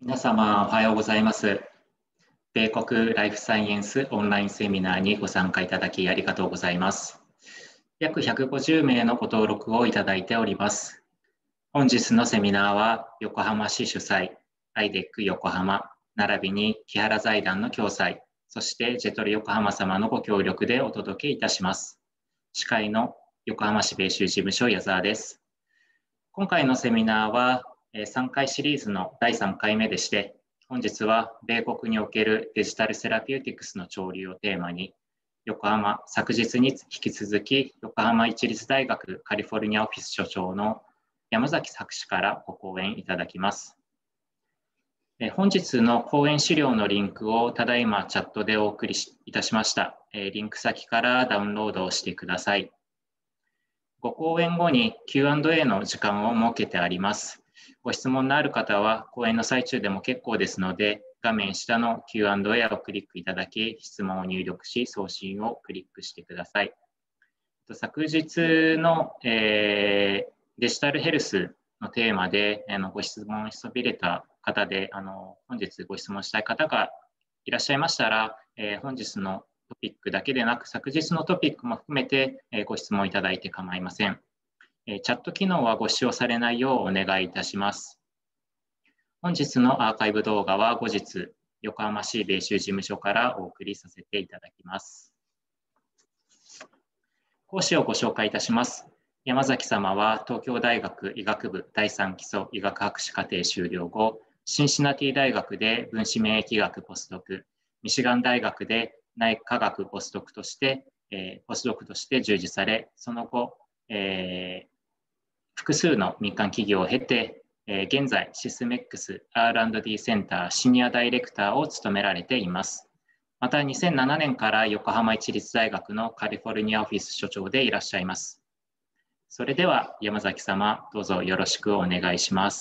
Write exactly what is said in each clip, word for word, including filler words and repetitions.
皆様おはようございます。米国ライフサイエンスオンラインセミナーにご参加いただきありがとうございます。約ひゃくごじゅうめいのご登録をいただいております。本日のセミナーは横浜市主催、アイデック 横浜、並びに木原財団の共催、そしてジェトロ横浜様のご協力でお届けいたします。司会の横浜市米州事務所矢沢です。今回のセミナーはさんかいシリーズのだいさんかいめでして、本日は米国におけるデジタルセラピューティクスの潮流をテーマに、横浜、昨日に引き続き横浜市立大学カリフォルニアオフィス所長の山崎博士からご講演いただきます。本日の講演資料のリンクをただいまチャットでお送りいたしました。リンク先からダウンロードをしてください。ご講演後に キューアンドエー の時間を設けてあります。ご質問のある方は講演の最中でも結構ですので、画面下の キューアンドエー をクリックいただき、質問を入力し、送信をクリックしてください。昨日の、えー、デジタルヘルスのテーマであのご質問しそびれた方で、あの本日ご質問したい方がいらっしゃいましたら、えー、本日のトピックだけでなく、昨日のトピックも含めてご質問いただいて構いません。チャット機能はご使用されないようお願いいたします。本日のアーカイブ動画は後日、横浜市米州事務所からお送りさせていただきます。講師をご紹介いたします。山崎様は東京大学医学部だいさん基礎医学博士課程修了後、シンシナティ大学で分子免疫学ポスドク、ミシガン大学で内科学ポスドクとして、えー、ポスドクとして従事され、その後、えー、複数の民間企業を経て、えー、現在シスメックス アールアンドディー センターシニアダイレクターを務められています。またにせんななねんから横浜市立大学のカリフォルニアオフィス所長でいらっしゃいます。それでは山崎様、どうぞよろしくお願いします。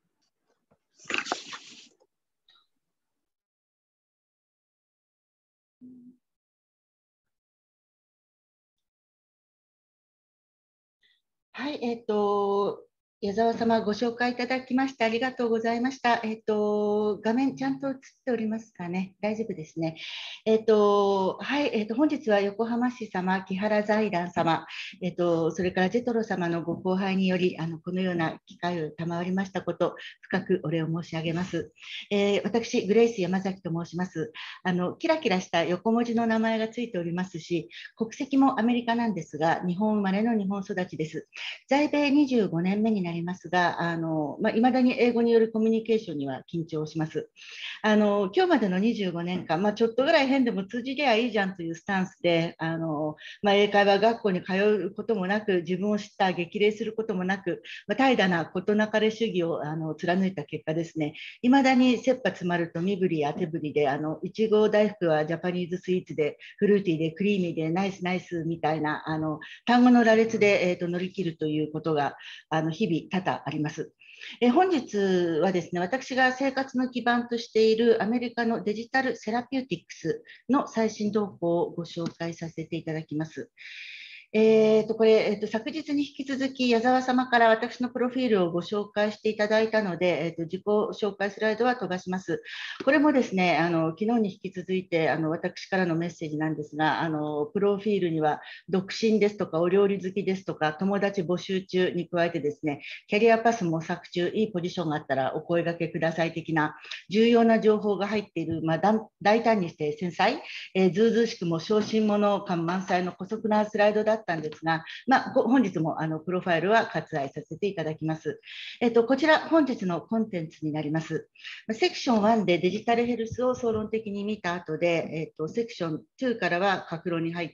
はい、えっと、矢沢様、ご紹介いただきましてありがとうございました。えっと、画面ちゃんと映っておりますかね。大丈夫ですね。えっと、はい、えっと、本日は横浜市様、木原財団様、えっと、それからジェトロ様のご後輩により、あの、このような機会を賜りましたこと、深くお礼を申し上げます。えー、私、グレイス山崎と申します。あの、キラキラした横文字の名前がついておりますし、国籍もアメリカなんですが、日本生まれの日本育ちです。在米にじゅうごねんめになりますが、あの、まあ、未だに英語によるコミュニケーションには緊張します。あの、今日までのにじゅうごねんかん、まあ、ちょっとぐらい変でも通じりゃいいじゃんというスタンスで、あの、まあ、英会話学校に通うこともなく、自分を知った激励することもなく、まあ、怠惰な事なかれ主義をあの貫いた結果ですね、未だに切羽詰まると身振りや手振りで、あの、いちご大福はジャパニーズスイーツで、フルーティーでクリーミーでナイスナイスみたいな、あの、単語の羅列で、えーと、乗り切るということが、あの、日々多々あります。え本日はですね、私が生活の基盤としているアメリカのデジタルセラピューティクスの最新動向をご紹介させていただきます。えーと、これ、えーと、昨日に引き続き矢沢様から私のプロフィールをご紹介していただいたので、えーと、自己紹介スライドは飛ばします。これもですね、あの昨日に引き続いてあの私からのメッセージなんですが、あのプロフィールには独身ですとかお料理好きですとか友達募集中に加えてですね、キャリアパス模索中、いいポジションがあったらお声掛けください的な重要な情報が入っている、まあ、大胆にして繊細、えー、ずうずうしくも小心者感満載の姑息なスライドだったんですが、まあ、本日もあのプロファイルは割愛させていただきます。えっと、こちら本日のコンテンツになります。セクションワンでデジタルヘルスを総論的に見た後で、えっと、セクションツーからは各論に入って、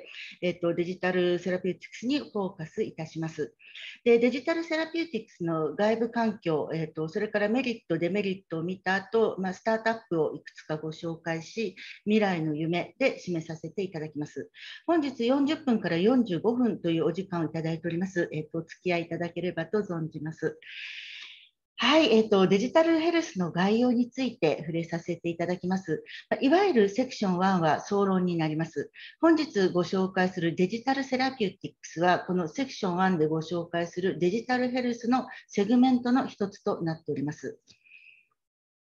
えっと、デジタルセラピューティクスにフォーカスいたします。で、デジタルセラピューティクスの外部環境、えっと、それからメリット、デメリットを見た後、まあ、スタートアップをいくつかご紹介し、未来の夢で締めさせていただきます。本日よんじゅっぷんからよんじゅうごふんというお時間をいただいております。えっと、お付き合いいただければと存じます。はい、えっと、デジタルヘルスの概要について触れさせていただきます。いわゆるセクションワンは総論になります。本日ご紹介するデジタルセラピューティクスは、このセクションワンでご紹介するデジタルヘルスのセグメントの一つとなっております。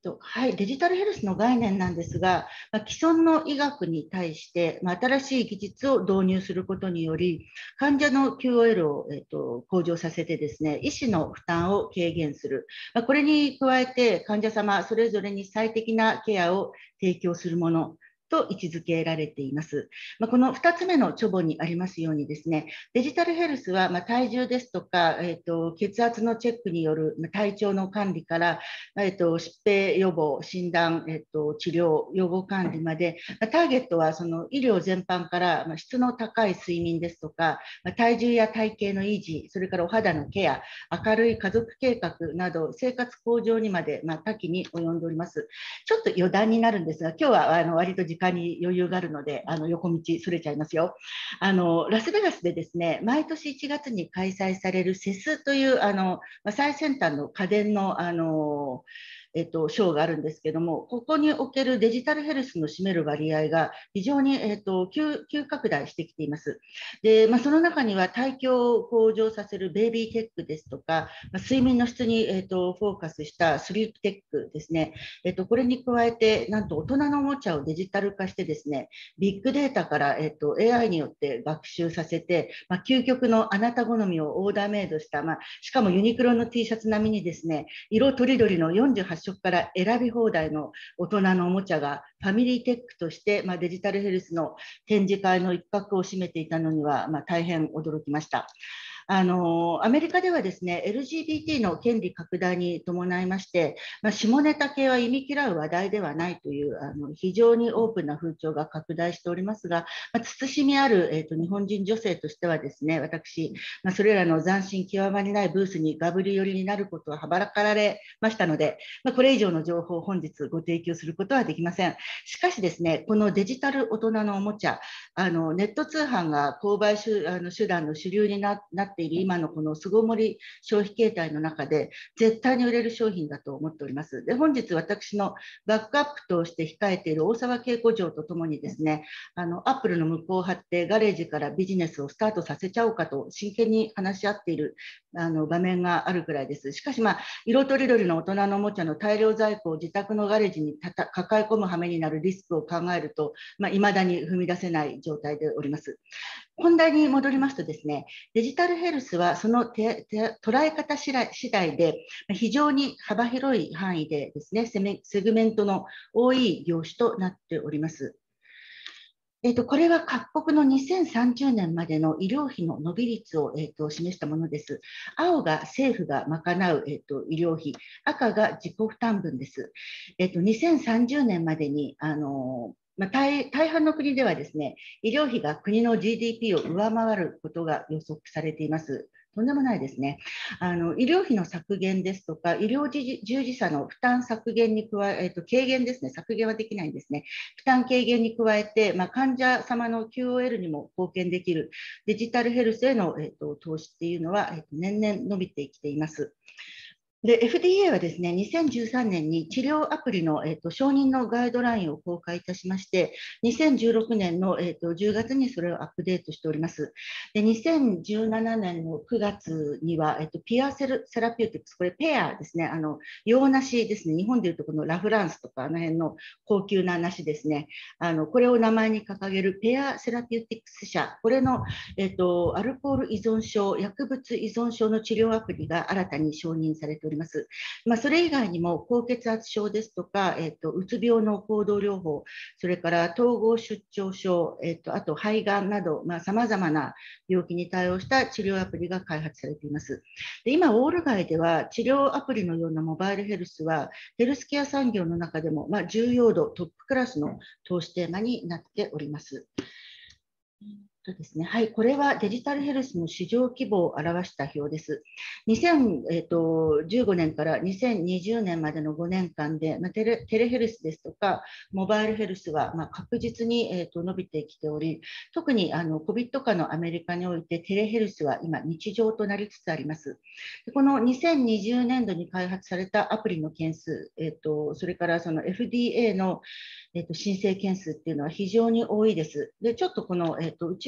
はい、デジタルヘルスの概念なんですが、まあ、既存の医学に対して、まあ、新しい技術を導入することにより、患者の キューオーエル を、えっと、向上させてですね、医師の負担を軽減する。まあ、これに加えて、患者様それぞれに最適なケアを提供するものと位置づけられています。まあ、このふたつめの著母にありますようにですね、デジタルヘルスはまあ体重ですとか、えっと、血圧のチェックによる体調の管理から、えっと、疾病予防、診断、えっと、治療、予防管理まで、ターゲットはその医療全般から、まあ、質の高い睡眠ですとか、まあ、体重や体型の維持、それからお肌のケア、明るい家族計画など、生活向上にまで、まあ、多岐に及んでおります。ちょっと余談になるんですが、今日はあの割と時間に余裕があるので、あの横道それちゃいますよ。あのラスベガスでですね、毎年いちがつに開催されるセスというあの、まあ、最先端の家電のあのえっと、ショーがあるんですけども、ここにおけるデジタルヘルスの占める割合が非常に、えっと、急, 急拡大してきています。で、まあ、その中には体強を向上させるベイビーテックですとか、まあ、睡眠の質に、えっと、フォーカスしたスリープテックですね、えっと、これに加えて、なんと大人のおもちゃをデジタル化してですね、ビッグデータから、えっと、エーアイ によって学習させて、まあ、究極のあなた好みをオーダーメイドした、まあ、しかもユニクロの T シャツ並みにですね、色とりどりのよんじゅうはちしょくから選び放題の大人のおもちゃがファミリーテックとして、まあ、デジタルヘルスの展示会の一角を占めていたのには、まあ、大変驚きました。あのアメリカではですね、エルジービーティー の権利拡大に伴いまして、まあ、下ネタ系は忌み嫌う話題ではないというあの非常にオープンな風潮が拡大しておりますが、まあ、慎みある、えーと、日本人女性としてはですね、私、まあ、それらの斬新極まりないブースにガブリ寄りになることははばらかられましたので、まあ、これ以上の情報を本日ご提供することはできません。しかしですね、このデジタル大人のおもちゃ、あのネット通販が購買手あの手段の主流に な, なっている今のこの巣ごもり消費形態の中で絶対に売れる商品だと思っております。で、本日私のバックアップとして控えている大沢恵子嬢とともにですね、あのアップルの向こうを張ってガレージからビジネスをスタートさせちゃおうかと真剣に話し合っているあの場面があるくらいです。しかし、まあ、色とりどりの大人のおもちゃの大量在庫を自宅のガレージにたた抱え込む羽目になるリスクを考えると、まあ、未だに踏み出せない状態でおります。本題に戻りますとですね、デジタルヘルスはそのてて捉え方次第次第で非常に幅広い範囲でですね、セメセグメントの多い業種となっております。えーと、これは各国のにせんさんじゅうねんまでの医療費の伸び率を、えーと、示したものです。青が政府が賄う、えーと、医療費、赤が自己負担分です。えーと、にせんさんじゅうねんまでに、あのまあ、大, 大半の国ではですね、医療費が国の ジーディーピー を上回ることが予測されています。とんでもないですね。あの医療費の削減ですとか、医療従事者の負担削減に加え、えーと、軽減ですね、削減はできないんですね。負担軽減に加えて、まあ、患者様の キューオーエル にも貢献できるデジタルヘルスへの、えーと、投資っていうのは、えーと、年々伸びてきています。で、エフディーエー はですね、にせんじゅうさんねんに治療アプリの、えーと、承認のガイドラインを公開いたしまして、にせんじゅうろくねんの、えーと、じゅうがつにそれをアップデートしております。で、にせんじゅうななねんのくがつには、えーと、ピアセルセラピューティクス、これペアですね、あの洋梨ですね、日本でいうとこのラフランスとかあの辺の高級な梨ですね、あのこれを名前に掲げるペアセラピューティクス社、これの、えーと、アルコール依存症、薬物依存症の治療アプリが新たに承認されております。まあ、それ以外にも高血圧症ですとか、えっと、うつ病の行動療法、それから統合失調症、えっと、あと肺がんなどさまざ、まな病気に対応した治療アプリが開発されています。で、今、オール街では治療アプリのようなモバイルヘルスはヘルスケア産業の中でも、まあ、重要度トップクラスの投資テーマになっております。とですね、はい、これはデジタルヘルスの市場規模を表した表です。にせんじゅうごねんからにせんにじゅうねんまでのごねんかんで、まあ、テレ、テレヘルスですとか、モバイルヘルスはまあ確実に、えー、と伸びてきており、特にあの コビッド 禍のアメリカにおいてテレヘルスは今日常となりつつあります。でこのにせんにじゅうねんどに開発されたアプリの件数、えー、とそれからその エフディーエー の、えー、と申請件数っていうのは非常に多いです。で、ちょっとこの、えー、と内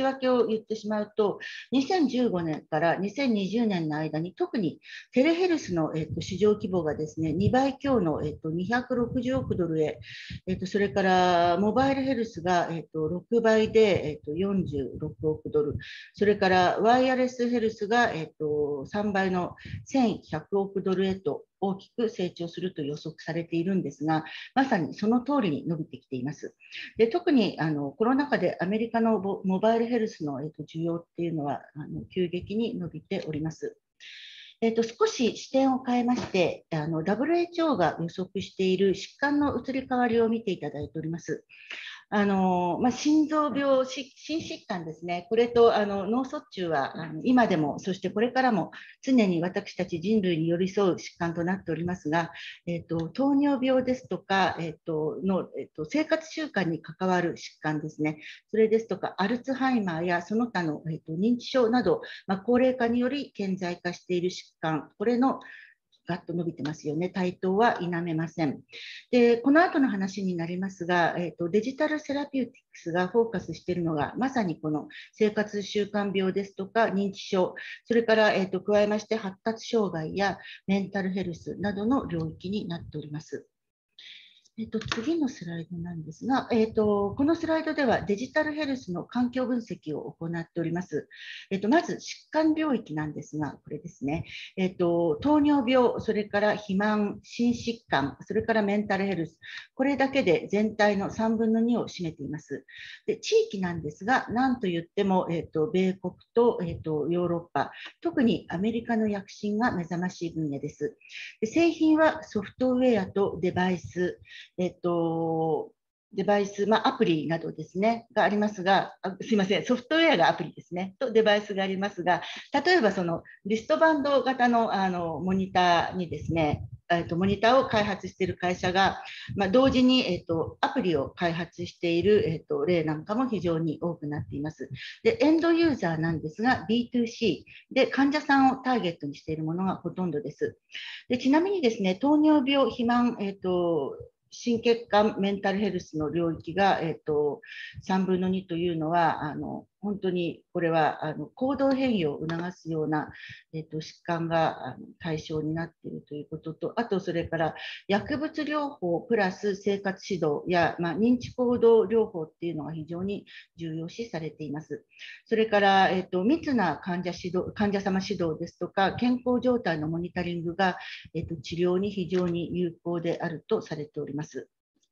分けを言ってしまうと、にせんじゅうごねんからにせんにじゅうねんの間に、特にテレヘルスの、えっと、市場規模がですね、にばい強の、えっと、にひゃくろくじゅうおくドルへ、えっと、それからモバイルヘルスが、えっと、ろくばいで、えっと、よんじゅうろくおくドル、それからワイヤレスヘルスが、えっと、さんばいのせんひゃくおくドルへと大きく成長すると予測されているんですが、まさにその通りに伸びてきています。で特にあのコロナ禍でアメリカのモバイルヘルスの、えっと、需要っていうのはあの急激に伸びております。えっと、少し視点を変えまして、あの ダブリューエイチオー が予測している疾患の移り変わりを見ていただいております。あのまあ、心臓病、心疾患ですね、これとあの脳卒中はあの今でも、そしてこれからも常に私たち人類に寄り添う疾患となっておりますが、えっと、糖尿病ですとか、えっとのえっと、生活習慣に関わる疾患ですね、それですとか、アルツハイマーやその他の、えっと、認知症など、まあ、高齢化により顕在化している疾患、これのガッと伸びてますよね。対等は否めません。で、この後の話になりますが、えーと、デジタルセラピューティクスがフォーカスしているのが、まさにこの生活習慣病ですとか認知症、それから、えーと、加えまして発達障害やメンタルヘルスなどの領域になっております。えっと、次のスライドなんですが、えっと、このスライドではデジタルヘルスの環境分析を行っております。えっと、まず疾患領域なんですが、これですね。えっと、糖尿病、それから肥満、心疾患、それからメンタルヘルス、これだけで全体のさんぶんのにを占めています。で、地域なんですが、なんと言っても、えっと、米国と、えっと、ヨーロッパ、特にアメリカの躍進が目覚ましい分野です。で、製品はソフトウェアとデバイス、えっと、デバイス、まあ、アプリなどですね、がありますが、あすいません、ソフトウェアがアプリですね、とデバイスがありますが、例えばそのリストバンド型のあのモニターにですね、えっと、モニターを開発している会社が、まあ、同時に、えっと、アプリを開発している、えっと、例なんかも非常に多くなっています。で、エンドユーザーなんですが、ビーツーシー で患者さんをターゲットにしているものがほとんどです。でちなみにですね、糖尿病、肥満、えっと、心血管メンタルヘルスの領域が、えっと、さんぶんのにというのは、あの本当にこれはあの行動変容を促すような、えっと、疾患があの対象になっているということと、あとそれから薬物療法プラス生活指導や、まあ、認知行動療法っていうのが非常に重要視されています。それから、えっと、密な患者指導患者様指導ですとか、健康状態のモニタリングが、えっと、治療に非常に有効であるとされております。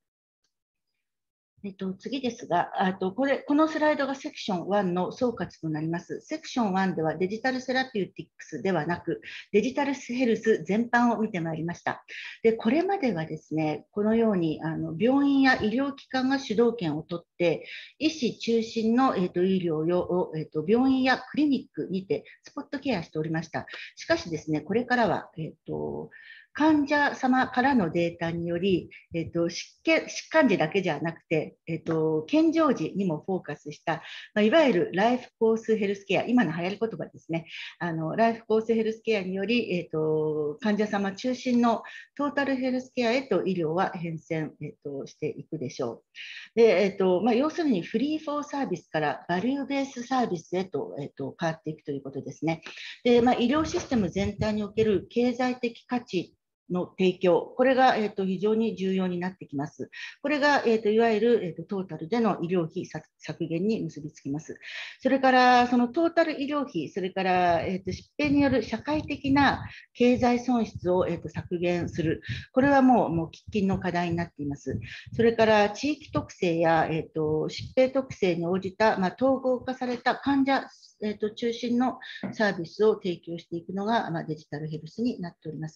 えっと、次ですが、あとこれこのスライドがセクションワンの総括となります。セクションワンではデジタルセラピューティックスではなく、デジタルヘルス全般を見てまいりました。でこれまではですね、このようにあの病院や医療機関が主導権を取って、医師中心の、えっと、医療を、えっと、病院やクリニックにてスポットケアしておりました。しかしですね、これからは、えっと患者様からのデータにより、えっと、疾患時だけじゃなくて、えっと、健常時にもフォーカスした、まあ、いわゆるライフコースヘルスケア、今の流行り言葉ですね、あのライフコースヘルスケアにより、えっと、患者様中心のトータルヘルスケアへと医療は変遷、えっと、していくでしょう。でえっとまあ、要するにフリーフォーサービスからバリューベースサービスへと、えっと、変わっていくということですね。でまあ、医療システム全体における経済的価値の提供、これが、えー、と非常に重要になってきます。これが、えー、といわゆる、えー、とトータルでの医療費削減に結びつきます。それから、そのトータル医療費、それから、えー、と疾病による社会的な経済損失を、えー、と削減する、これはもう、もう喫緊の課題になっています。それから地域特性や、えー、と疾病特性に応じた、まあ、統合化された患者、えー、と中心のサービスを提供していくのが、まあ、デジタルヘルスになっております。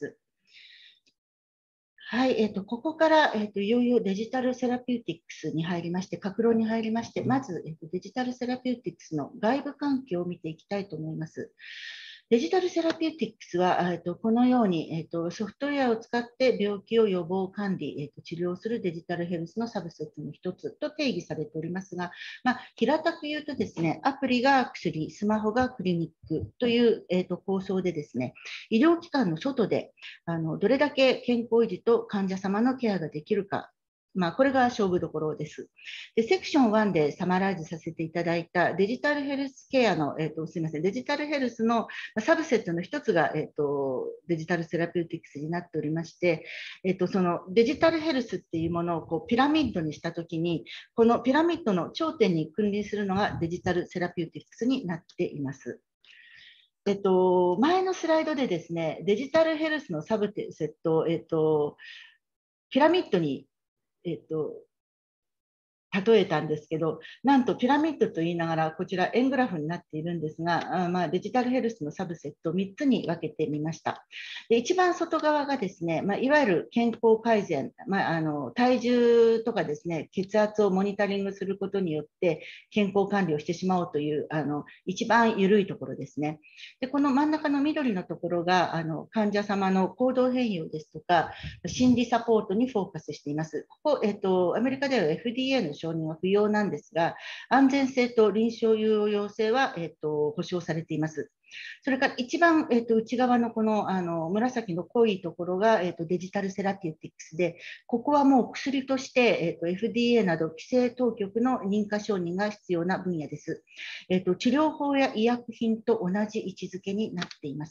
はい、えーと、ここから、えーと、いよいよデジタルセラピューティックスに入りまして、各論に入りまして、まず、えーと、デジタルセラピューティックスの外部環境を見ていきたいと思います。デジタルセラピューティックスは、えーと、このように、えーと、ソフトウェアを使って病気を予防管理、えーと、治療するデジタルヘルスのサブセットの一つと定義されておりますが、まあ、平たく言うとですね、アプリが薬、スマホがクリニックという、えーと、構想でですね、医療機関の外であのどれだけ健康維持と患者様のケアができるかまあ、これが勝負どころです。で、セクションワンでサマライズさせていただいたデジタルヘルスケアの、えっと、すみません、デジタルヘルスのサブセットの一つが、えっと、デジタルセラピューティクスになっておりまして、えっと、そのデジタルヘルスっていうものをこうピラミッドにしたときに、このピラミッドの頂点に君臨するのがデジタルセラピューティクスになっています。えっと、前のスライドでですね、デジタルヘルスのサブセット、えっと、ピラミッドに、えっと、例えたんですけど、なんとピラミッドと言いながら、こちら円グラフになっているんですが、あまあ、デジタルヘルスのサブセットをみっつに分けてみました。で一番外側がですね、まあ、いわゆる健康改善、まあ、あの体重とかですね、血圧をモニタリングすることによって健康管理をしてしまおうというあの一番緩いところですね。でこの真ん中の緑のところがあの患者様の行動変容ですとか、心理サポートにフォーカスしています。ここ、えっと、アメリカでは エフディーエー の承認は不要なんですが、安全性と臨床有用性は、えっと、保証されています。それから一番、えっと、内側のこのあの紫の濃いところが、えっと、デジタルセラピューティクスで、ここはもう薬として、えっと、エフディーエー など規制当局の認可承認が必要な分野です。えっと、治療法や医薬品と同じ位置づけになっています。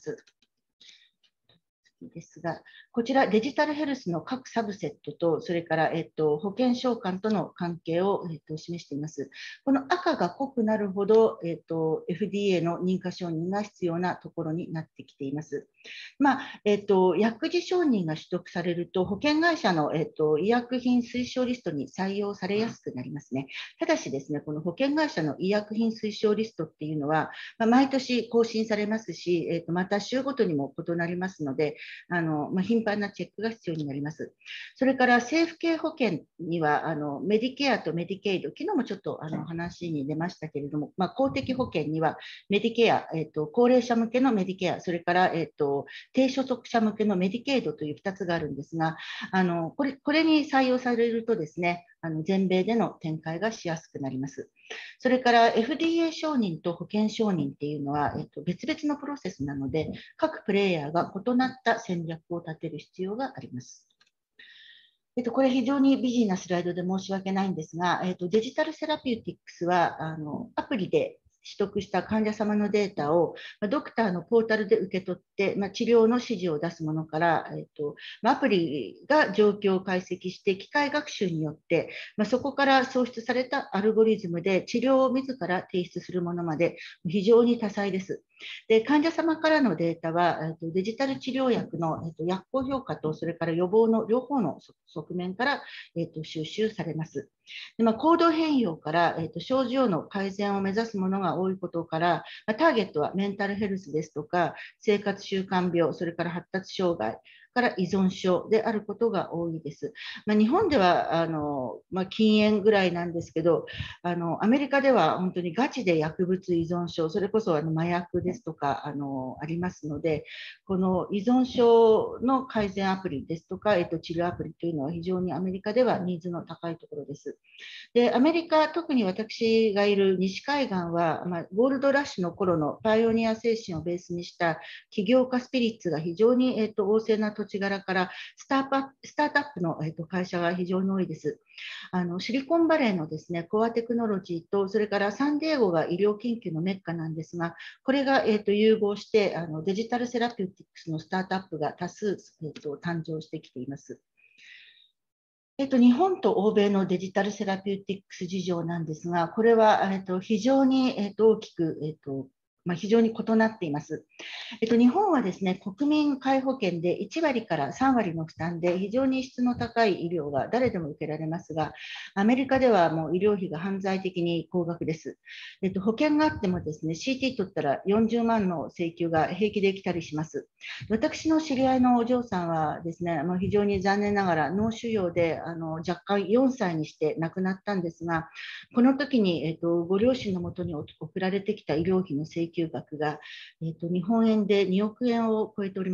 ですが、こちらデジタルヘルスの各サブセットと、それから、えっと、保険償還との関係を、えっと、示しています。この赤が濃くなるほど、えっと、エフディーエー の認可承認が必要なところになってきています。まあえっと、薬事承認が取得されると、保険会社の、えっと、医薬品推奨リストに採用されやすくなりますね。ただしですね、この保険会社の医薬品推奨リストっていうのは、まあ、毎年更新されますし、えっと、また週ごとにも異なりますので、あのまあ、頻繁なチェックが必要になります。それから政府系保険にはあのメディケアとメディケイド、昨日もちょっとあの話に出ましたけれども、まあ、公的保険にはメディケア、えっと、高齢者向けのメディケア、それから、えっと、低所得者向けのメディケイドというふたつがあるんですが、あのこれこれに採用されるとですね、あの全米での展開がしやすくなります。それから エフディーエー 承認と保険承認っていうのは、えっと、別々のプロセスなので、各プレイヤーが異なった戦略を立てる必要があります。えっと、これ非常にビジーなスライドで申し訳ないんですが、えっと、デジタルセラピューティックスはあのアプリで取得した患者様のデータをドクターのポータルで受け取って、まあ、治療の指示を出すものから、えっとまあ、アプリが状況を解析して機械学習によって、まあ、そこから創出されたアルゴリズムで治療を自ら提出するものまで非常に多彩です。で患者様からのデータは、えっと、デジタル治療薬の、えっと、薬効評価とそれから予防の両方の側面から、えっと、収集されます。でまあ、行動変容から、えっと、症状の改善を目指すものが多いことから、まあ、ターゲットはメンタルヘルスですとか生活習慣病、それから発達障害から依存症であることが多いです。まあ、日本ではあの、まあ、禁煙ぐらいなんですけど、あのアメリカでは本当にガチで薬物依存症、それこそあの麻薬ですとかあのありますので、この依存症の改善アプリですとか、えっと、治療アプリというのは非常にアメリカではニーズの高いところです。で、アメリカ、特に私がいる西海岸は、まあ、ゴールドラッシュの頃のパイオニア精神をベースにした起業家スピリッツが非常に、えっと、旺盛な土地柄からスタートアップ、スタートアップの、えっと、会社が非常に多いです。あのシリコンバレーのですね、コアテクノロジーと、それからサンディエゴが医療研究のメッカなんですが、これが、えっと、融合して、あのデジタルセラピューティクスのスタートアップが多数、えっと、誕生してきています。えっと、日本と欧米のデジタルセラピューティックス事情なんですが、これは、えっと、非常に、えっと、大きく、えっとまあ、非常に異なっています。えっと、日本はですね、国民皆保険でいち割からさん割の負担で非常に質の高い医療が誰でも受けられますが、アメリカではもう医療費が犯罪的に高額です。えっと、保険があってもですね、シーティー 取ったらよんじゅうまんの請求が平気で来たりします。私の知り合いのお嬢さんはですね、まあ、非常に残念ながら脳腫瘍であの若干よんさいにして亡くなったんですが、この時に、えっと、ご両親のもとに送られてきた医療費の請求額が、えっと、日本円でにおくえんを超えておりました。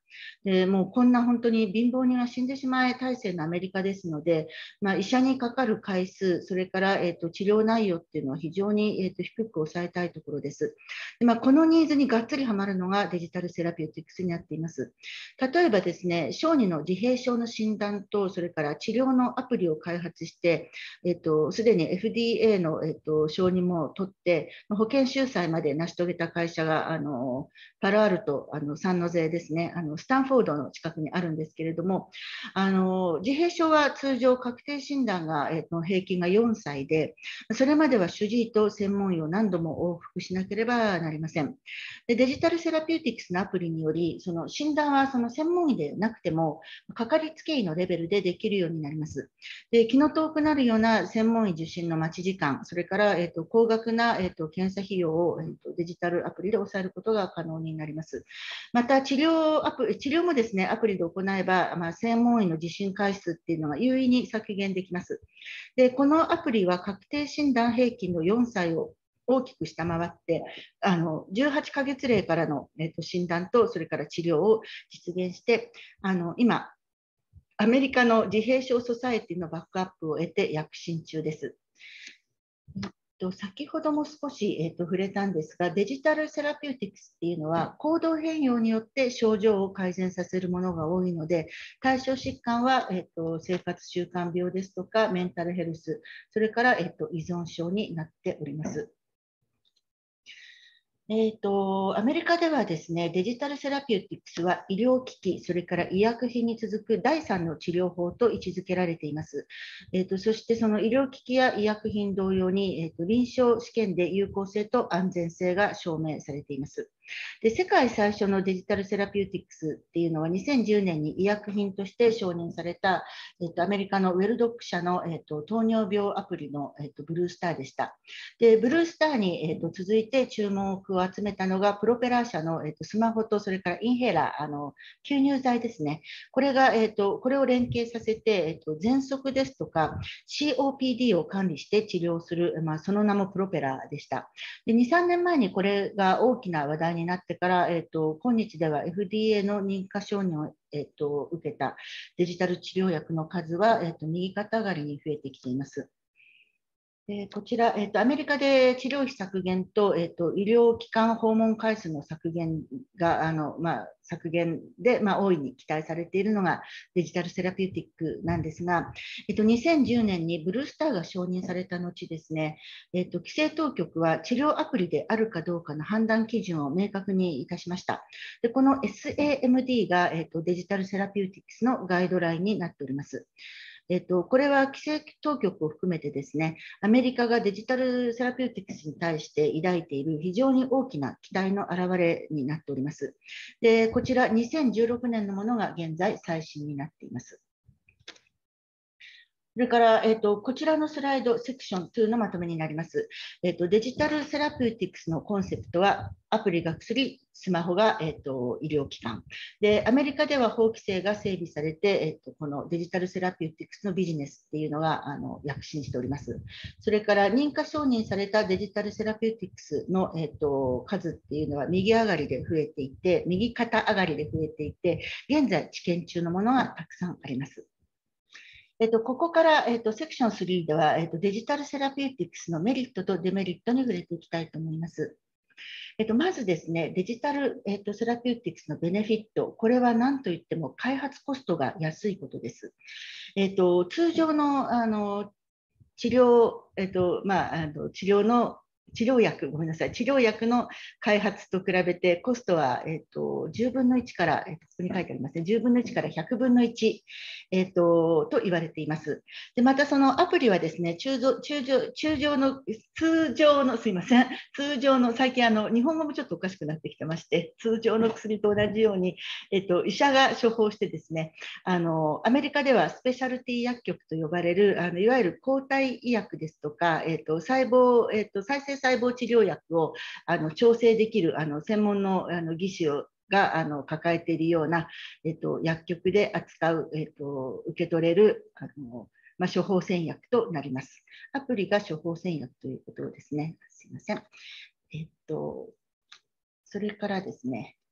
でもうこんな本当に貧乏人は死んでしまえ体制のアメリカですので、まあ、医者にかかる回数、それから、えー、と治療内容っていうのは非常に、えー、と低く抑えたいところです。でまあ、このニーズにがっつりはまるのがデジタルセラピューティクスになっています。例えばですね、小児の自閉症の診断と、それから治療のアプリを開発して、えっと、すでに エフディーエー の、えっと、承認も取って、保険収載まで成し遂げた会社が、あのパロアルト、あのサンノゼですね、あのスタンフォードの近くにあるんですけれども、あの自閉症は通常、確定診断が、えっと、平均がよんさいで、それまでは主治医と専門医を何度も往復しなければなりません。でデジタルセラピューティクスのアプリにより、その診断はその専門医でなくても、かかりつけ医のレベルでできるようになります。で気の遠くなるような専門医受診の待ち時間、それから、えー、と高額な、えー、と検査費用を、えー、とデジタルアプリで抑えることが可能になります。また治療アプリ、治療もですね、アプリで行えば、まあ、専門医の受診回数っていうのが優位に削減できます。でこのアプリは確定診断平均のよんさいを大きく下回って、あのじゅうはちかげつ例からの、えー、と診断と、それから治療を実現して、あの今、アメリカの自閉症ソサエティのバックアップを得て躍進中です。えっと、先ほども少し、えっと、触れたんですが、デジタルセラピューティクスっていうのは、行動変容によって症状を改善させるものが多いので、対象疾患は、えっと、生活習慣病ですとか、メンタルヘルス、それから、えっと、依存症になっております。えーと、アメリカではですね、デジタルセラピューティクスは医療機器、それから医薬品に続くだいさんの治療法と位置づけられています。えーと、そしてその医療機器や医薬品同様に、えーと、臨床試験で有効性と安全性が証明されています。で世界最初のデジタルセラピューティクスっていうのはにせんじゅうねんに医薬品として承認された、えーと、アメリカのウェルドック社の、えーと、糖尿病アプリの、えーと、ブルースターでした。でブルースターに、えーと、続いて注目を集めたのがプロペラ社の、えーと、スマホとそれからインヘーラー、あの吸入剤ですね。これが、えーと、これを連携させて、えーと、喘息ですとか シーオーピーディー を管理して治療する、まあ、その名もプロペラでした。でに、さんねんまえにこれが大きな話題になってから、えーと、今日では エフディーエー の認可承認を、えーと、受けたデジタル治療薬の数は、えーと、右肩上がりに増えてきています。でこちら、えーと、アメリカで治療費削減と、えーと、医療機関訪問回数の削減が、あのまあ、削減で、まあ、大いに期待されているのがデジタルセラピューティックなんですが、えーと、にせんじゅうねんにブルースターが承認された後ですね、えーと、規制当局は治療アプリであるかどうかの判断基準を明確にいたしました。でこの エスエーエムディー が、えーと、デジタルセラピューティクスのガイドラインになっております。えっと、これは規制当局を含めてですね、アメリカがデジタルセラピューティクスに対して抱いている非常に大きな期待の表れになっております。で、こちらにせんじゅうろくねんのものが現在最新になっています。それから、えーと、こちらのスライド、セクションにのまとめになります。えーと、デジタルセラピューティクスのコンセプトは、アプリが薬、スマホが、えーと、医療機関。で、アメリカでは法規制が整備されて、えーと、このデジタルセラピューティクスのビジネスっていうのがあの躍進しております。それから認可承認されたデジタルセラピューティクスの、えーと、数っていうのは右上がりで増えていて、右肩上がりで増えていて、現在治験中のものがたくさんあります。えっと、ここから、えっと、セクションスリーでは、えっと、デジタルセラピューティクスのメリットとデメリットに触れていきたいと思います。えっと、まずですね、デジタル、えっと、セラピューティクスのベネフィット、これは何といっても開発コストが安いことです。えっと、通常の、あの治療、えっとまあ、あの治療の治療薬、ごめんなさい、治療薬の開発と比べてコストは、えっと、じゅうぶんのいちから、えっと、ここに書いてありますね、じゅうぶんのいちからひゃくぶんのいち、えっと、と言われています。で、またそのアプリはですね、通常、通常、通常の、通常の、すいません、通常の、最近あの、日本語もちょっとおかしくなってきてまして、通常の薬と同じように、えっと、医者が処方してですね、あの、アメリカではスペシャルティ薬局と呼ばれる、あのいわゆる抗体医薬ですとか、えっと、細胞、えっと、再生細胞治療薬をあの調整できるあの専門のあの技師をがあの抱えているような、えっと、薬局で扱う、えっと、受け取れるあの、まあ、処方箋薬となります。アプリが処方箋薬ということですね。すいません。えっと、それからですね、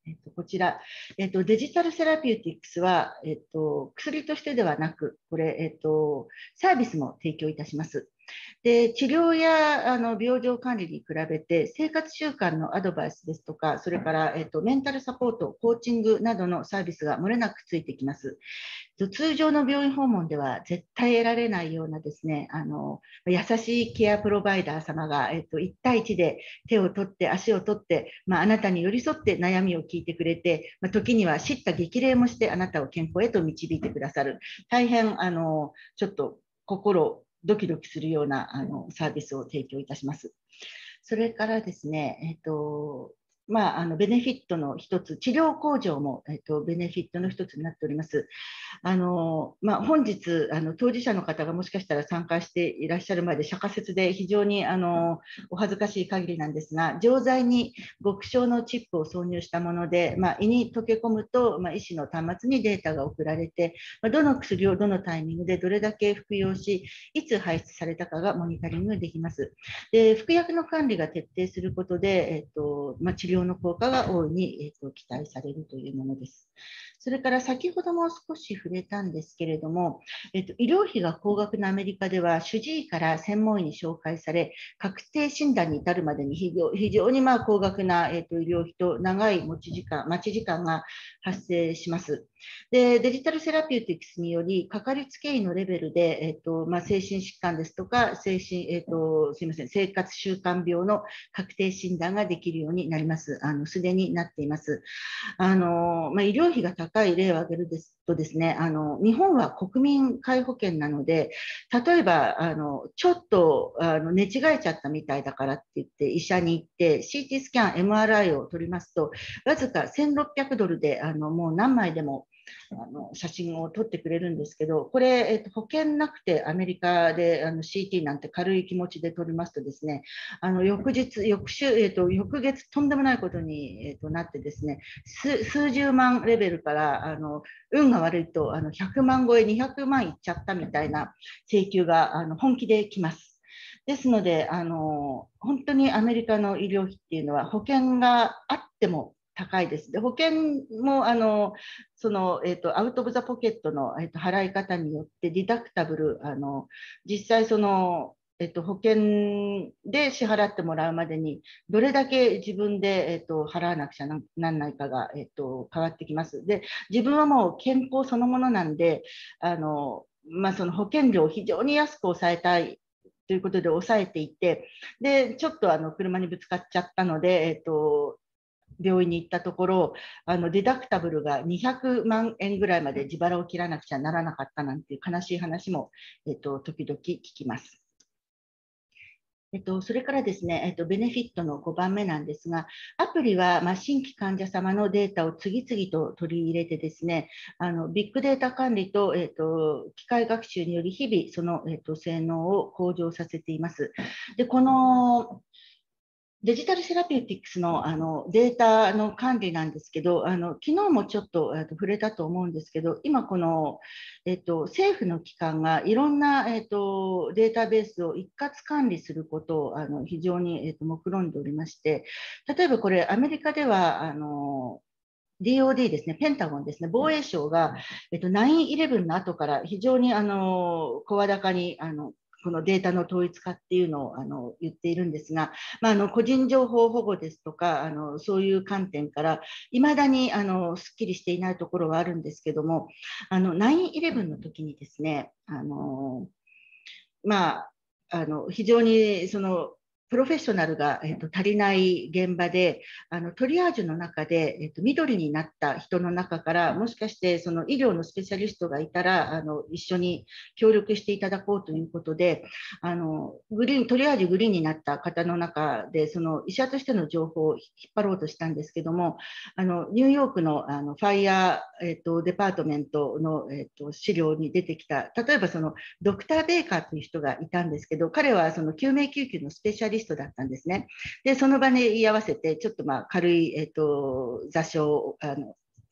えっと、こちら、えっと、デジタルセラピューティックスは、えっと、薬としてではなく、これ、えっと、サービスも提供いたします。で、治療やあの病状管理に比べて、生活習慣のアドバイスですとか、それから、えっと、メンタルサポート、コーチングなどのサービスが漏れなくついてきます。通常の病院訪問では絶対得られないようなですね、あの優しいケアプロバイダー様が、えっと、いち対いちで手を取って、足を取って、まあ、あなたに寄り添って悩みを聞いてくれて、まあ、時には叱咤激励もしてあなたを健康へと導いてくださる、大変あのちょっと心ドキドキするようなあのサービスを提供いたします。それからですね、えっとまあ、あのベネフィットの一つ、治療向上も、えっと、ベネフィットの一つになっております。あのまあ、本日あの、当事者の方がもしかしたら参加していらっしゃるまで、釈迦説で非常にあのお恥ずかしい限りなんですが、錠剤に極小のチップを挿入したもので、まあ、胃に溶け込むと、まあ、医師の端末にデータが送られて、まあ、どの薬をどのタイミングでどれだけ服用し、いつ排出されたかがモニタリングできます。で、服薬の管理が徹底することで、えっとまあ、治療の効果が大いに、えっと、期待されるというものです。それから先ほども少し触れたんですけれども、えっと、医療費が高額なアメリカでは、主治医から専門医に紹介され、確定診断に至るまでに非常非常にまあ高額な、えっと、医療費と長い持ち時間待ち時間が発生します。で、デジタルセラピューティクスにより、かかりつけ医のレベルで、えっとまあ、精神疾患ですとか、精神えっと、すみません、生活習慣病の確定診断ができるようになります。あのすでになっています。あのまあ、医療費が高い例を挙げるですとですね、あの日本は国民皆保険なので、例えばあのちょっとあの寝違えちゃったみたいだからって言って医者に行って シーティー スキャン エムアールアイ を取りますと、わずかせんろっぴゃくドルであのもう何枚でもあの写真を撮ってくれるんですけど、これ、えっと、保険なくてアメリカであの シーティー なんて軽い気持ちで撮りますとですね、あの翌日、翌週、えっと、翌月とんでもないことに、えっと、なってですね、数数十万レベルからあの運が悪いとあのひゃくまん超え、にひゃくまんいっちゃったみたいな請求があの本気で来ます。ですのであの、本当にアメリカの医療費っていうのは保険があっても高いです。で、保険もあのその、えーと、アウト・オブ・ザ・ポケットの、えーと、払い方によってディダクタブル、あの実際その、えーと、保険で支払ってもらうまでにどれだけ自分で、えーと、払わなくちゃならないかが、えーと、変わってきます。で、自分はもう健康そのものなんで、あのまあ、その保険料を非常に安く抑えたいということで抑えていて、でちょっとあの車にぶつかっちゃったので、えーと病院に行ったところ、あのディダクタブルがにひゃくまんえんぐらいまで自腹を切らなくちゃならなかったなんていう悲しい話も、えっと、時々聞きます。えっと、それからですね、えっと、ベネフィットのごばんめなんですが、アプリは、まあ、新規患者様のデータを次々と取り入れてですね、あのビッグデータ管理と、えっと、機械学習により日々その、えっと、性能を向上させています。で、このデジタルセラピューティクスの、あのデータの管理なんですけど、あの昨日もちょっと、えっと、触れたと思うんですけど、今この、えっと、政府の機関がいろんな、えっと、データベースを一括管理することをあの非常に、えっと、目論んでおりまして、例えばこれアメリカではあの ディーオーディー ですね、ペンタゴンですね、防衛省が、えっと、ナインイレブンの後から非常にあの声高にあのこのデータの統一化っていうのをあの言っているんですが、まあ、あの個人情報保護ですとか、あのそういう観点から、いまだにあのすっきりしていないところはあるんですけども、あのナインイレブンの時にですね、あのまあ、あの非常にそのプロフェッショナルが、えっと、足りない現場で、あのトリアージュの中で、えっと、緑になった人の中から、もしかしてその医療のスペシャリストがいたら、あの一緒に協力していただこうということで、あのグリーントリアージュグリーンになった方の中で、その医者としての情報を引っ張ろうとしたんですけども、あのニューヨークの、あのファイヤー、えっと、デパートメントの、えっと、資料に出てきた、例えばそのドクター・ベイカーという人がいたんですけど、彼はその救命救急のスペシャリストだったんですね。で、その場に居合わせて、ちょっとまあ軽い、えっと、座礁あの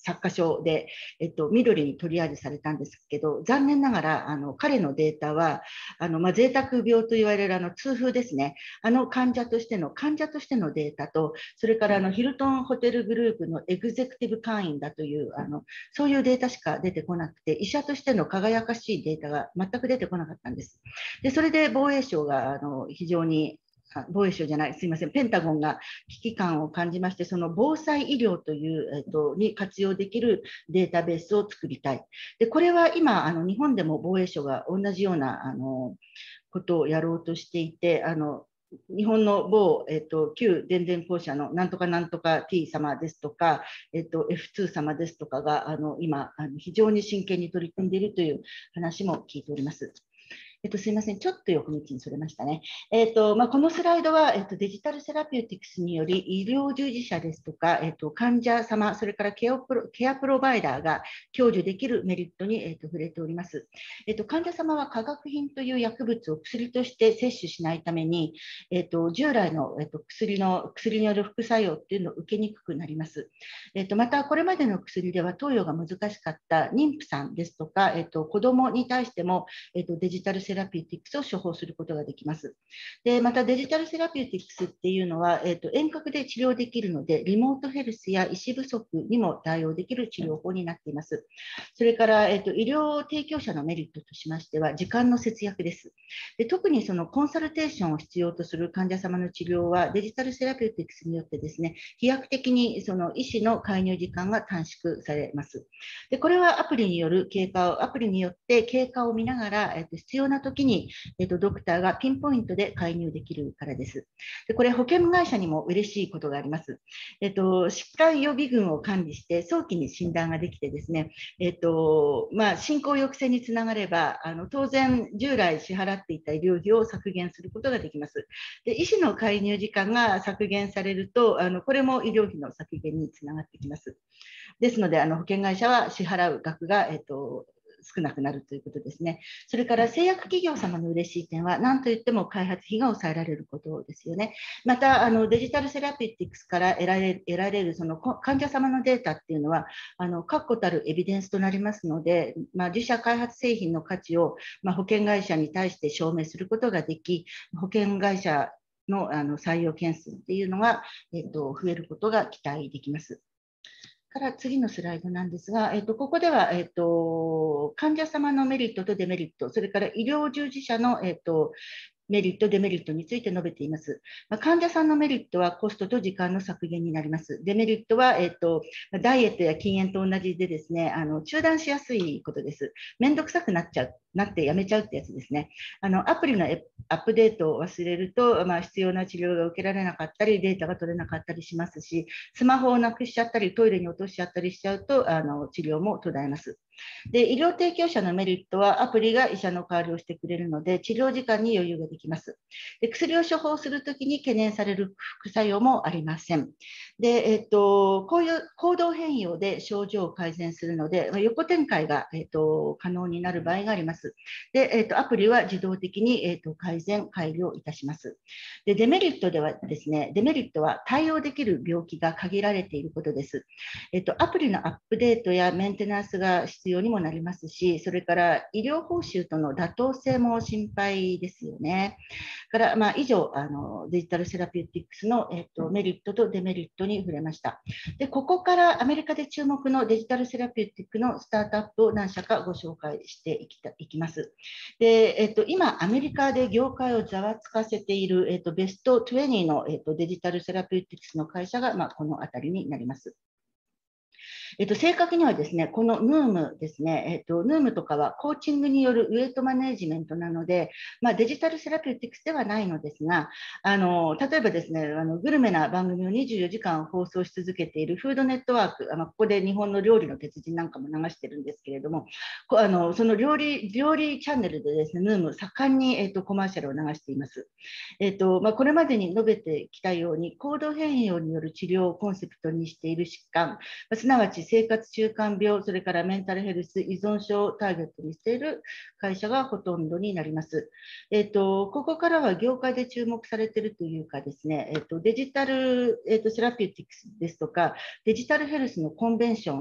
参加書で、えっと、緑にトリアージされたんですけど、残念ながらあの彼のデータはあの、まあ、贅沢病と言われるあの痛風ですね、あの患者としての患者としてのデータと、それからあのヒルトンホテルグループのエグゼクティブ会員だというあのそういうデータしか出てこなくて、医者としての輝かしいデータが全く出てこなかったんです。でそれで防衛省があの非常に防衛省じゃない、すみません、ペンタゴンが危機感を感じまして、その防災医療という、えっと、に活用できるデータベースを作りたい。でこれは今、あの日本でも防衛省が同じようなあのことをやろうとしていて、あの日本の某、えっと、旧電電公社のなんとかなんとか T 様ですとか、えっと、エフツー 様ですとかがあの今あの、非常に真剣に取り組んでいるという話も聞いております。えっと、すみません、ちょっと横道にそれましたね。えっとまあ、このスライドは、えっと、デジタルセラピューティクスにより医療従事者ですとか、えっと、患者様、それからケアプロ、ケアプロバイダーが享受できるメリットに、えっと、触れております。えっと、患者様は化学品という薬物を薬として摂取しないために、えっと、従来の、えっと、薬の薬による副作用っていうのを受けにくくなります。えっと、また、これまでの薬では投与が難しかった妊婦さんですとか、えっと、子どもに対しても、えっと、デジタルセラピューティクスを処方することができます。でまたデジタルセラピューティクスっていうのは、えっと、遠隔で治療できるので、リモートヘルスや医師不足にも対応できる治療法になっています。それから、えっと、医療提供者のメリットとしましては、時間の節約です。で特にそのコンサルテーションを必要とする患者様の治療は、デジタルセラピューティクスによってですね、飛躍的にその医師の介入時間が短縮されます。でこれはアプリによる経過を、アプリによって経過を見ながら、えっと、必要な時に、えっと、ドクターがピンポイントで介入できるからです。でこれ、保険会社にも嬉しいことがあります。えっと、疾患予備軍を管理して、早期に診断ができてですね、えっとまあ、進行抑制につながれば、あの当然、従来支払っていた医療費を削減することができます。で医師の介入時間が削減されると、あのこれも医療費の削減につながってきます。ですので、あの保険会社は支払う額が、えっと、少なくなるということですね。それから製薬企業様の嬉しい点は、何といっても開発費が抑えられることですよね。また、あのデジタルセラピューティクスから得られる、得られるその患者様のデータっていうのは、あの確固たるエビデンスとなりますので、まあ、自社開発製品の価値を、まあ、保険会社に対して証明することができ、保険会社のあの採用件数っていうのが、えっと、増えることが期待できます。から次のスライドなんですが、えっと、ここでは、えっと、患者様のメリットとデメリット、それから医療従事者の、えっと、メリット、デメリットについて述べています。まあ、患者さんのメリットはコストと時間の削減になります。デメリットは、えっと、ダイエットや禁煙と同じでですね、あの中断しやすいことです。めんどくさくなっちゃう、なってやめちゃうってやつですね。あのアプリのアップデートを忘れると、まあ、必要な治療が受けられなかったり、データが取れなかったりしますし、スマホをなくしちゃったり、トイレに落としちゃったりしちゃうと、あの治療も途絶えます。で医療提供者のメリットは、アプリが医者の代わりをしてくれるので、治療時間に余裕ができます。で薬を処方するときに懸念される副作用もありません。で、えっと、こういう行動変容で症状を改善するので、横展開が、えっと、可能になる場合があります。で、えっと、アプリは自動的に、えっと、改善、改良いたします。で、デメリットではですね、デメリットは対応できる病気が限られていることです。えっと、アプリのアップデートやメンテナンスが必要にもなりますし、それから医療報酬との妥当性も心配ですよね。から、まあ、以上あの、デジタルセラピューティクスの、えっと、メリットとデメリットに触れました。で、ここからアメリカで注目のデジタルセラピューティックのスタートアップを何社かご紹介していきたいきます。で、えっと、今、アメリカで業界をざわつかせている、えっと、ベストにじゅうの、えっと、デジタルセラピューティクスの会社が、まあ、このあたりになります。えっと、正確にはですね、この ヌーム ですね、えっと、ヌーム とかはコーチングによるウェイトマネジメントなので、まあ、デジタルセラピューティクスではないのですが、あの例えばですね、あのグルメな番組をにじゅうよじかん放送し続けているフードネットワーク、あのここで日本の料理の鉄人なんかも流してるんですけれども、こあのその料理料理チャンネルでですね、ヌーム 盛んに、えっと、コマーシャルを流しています。えっとまあ、これまでに述べてきたように、行動変容による治療をコンセプトにしている疾患、すなわち生活習慣病、それからメンタルヘルス、依存症をターゲットにしている会社がほとんどになります。えっと、ここからは業界で注目されているというかですね、えっと、デジタル、えっと、セラピューティクスですとか、デジタルヘルスのコンベンション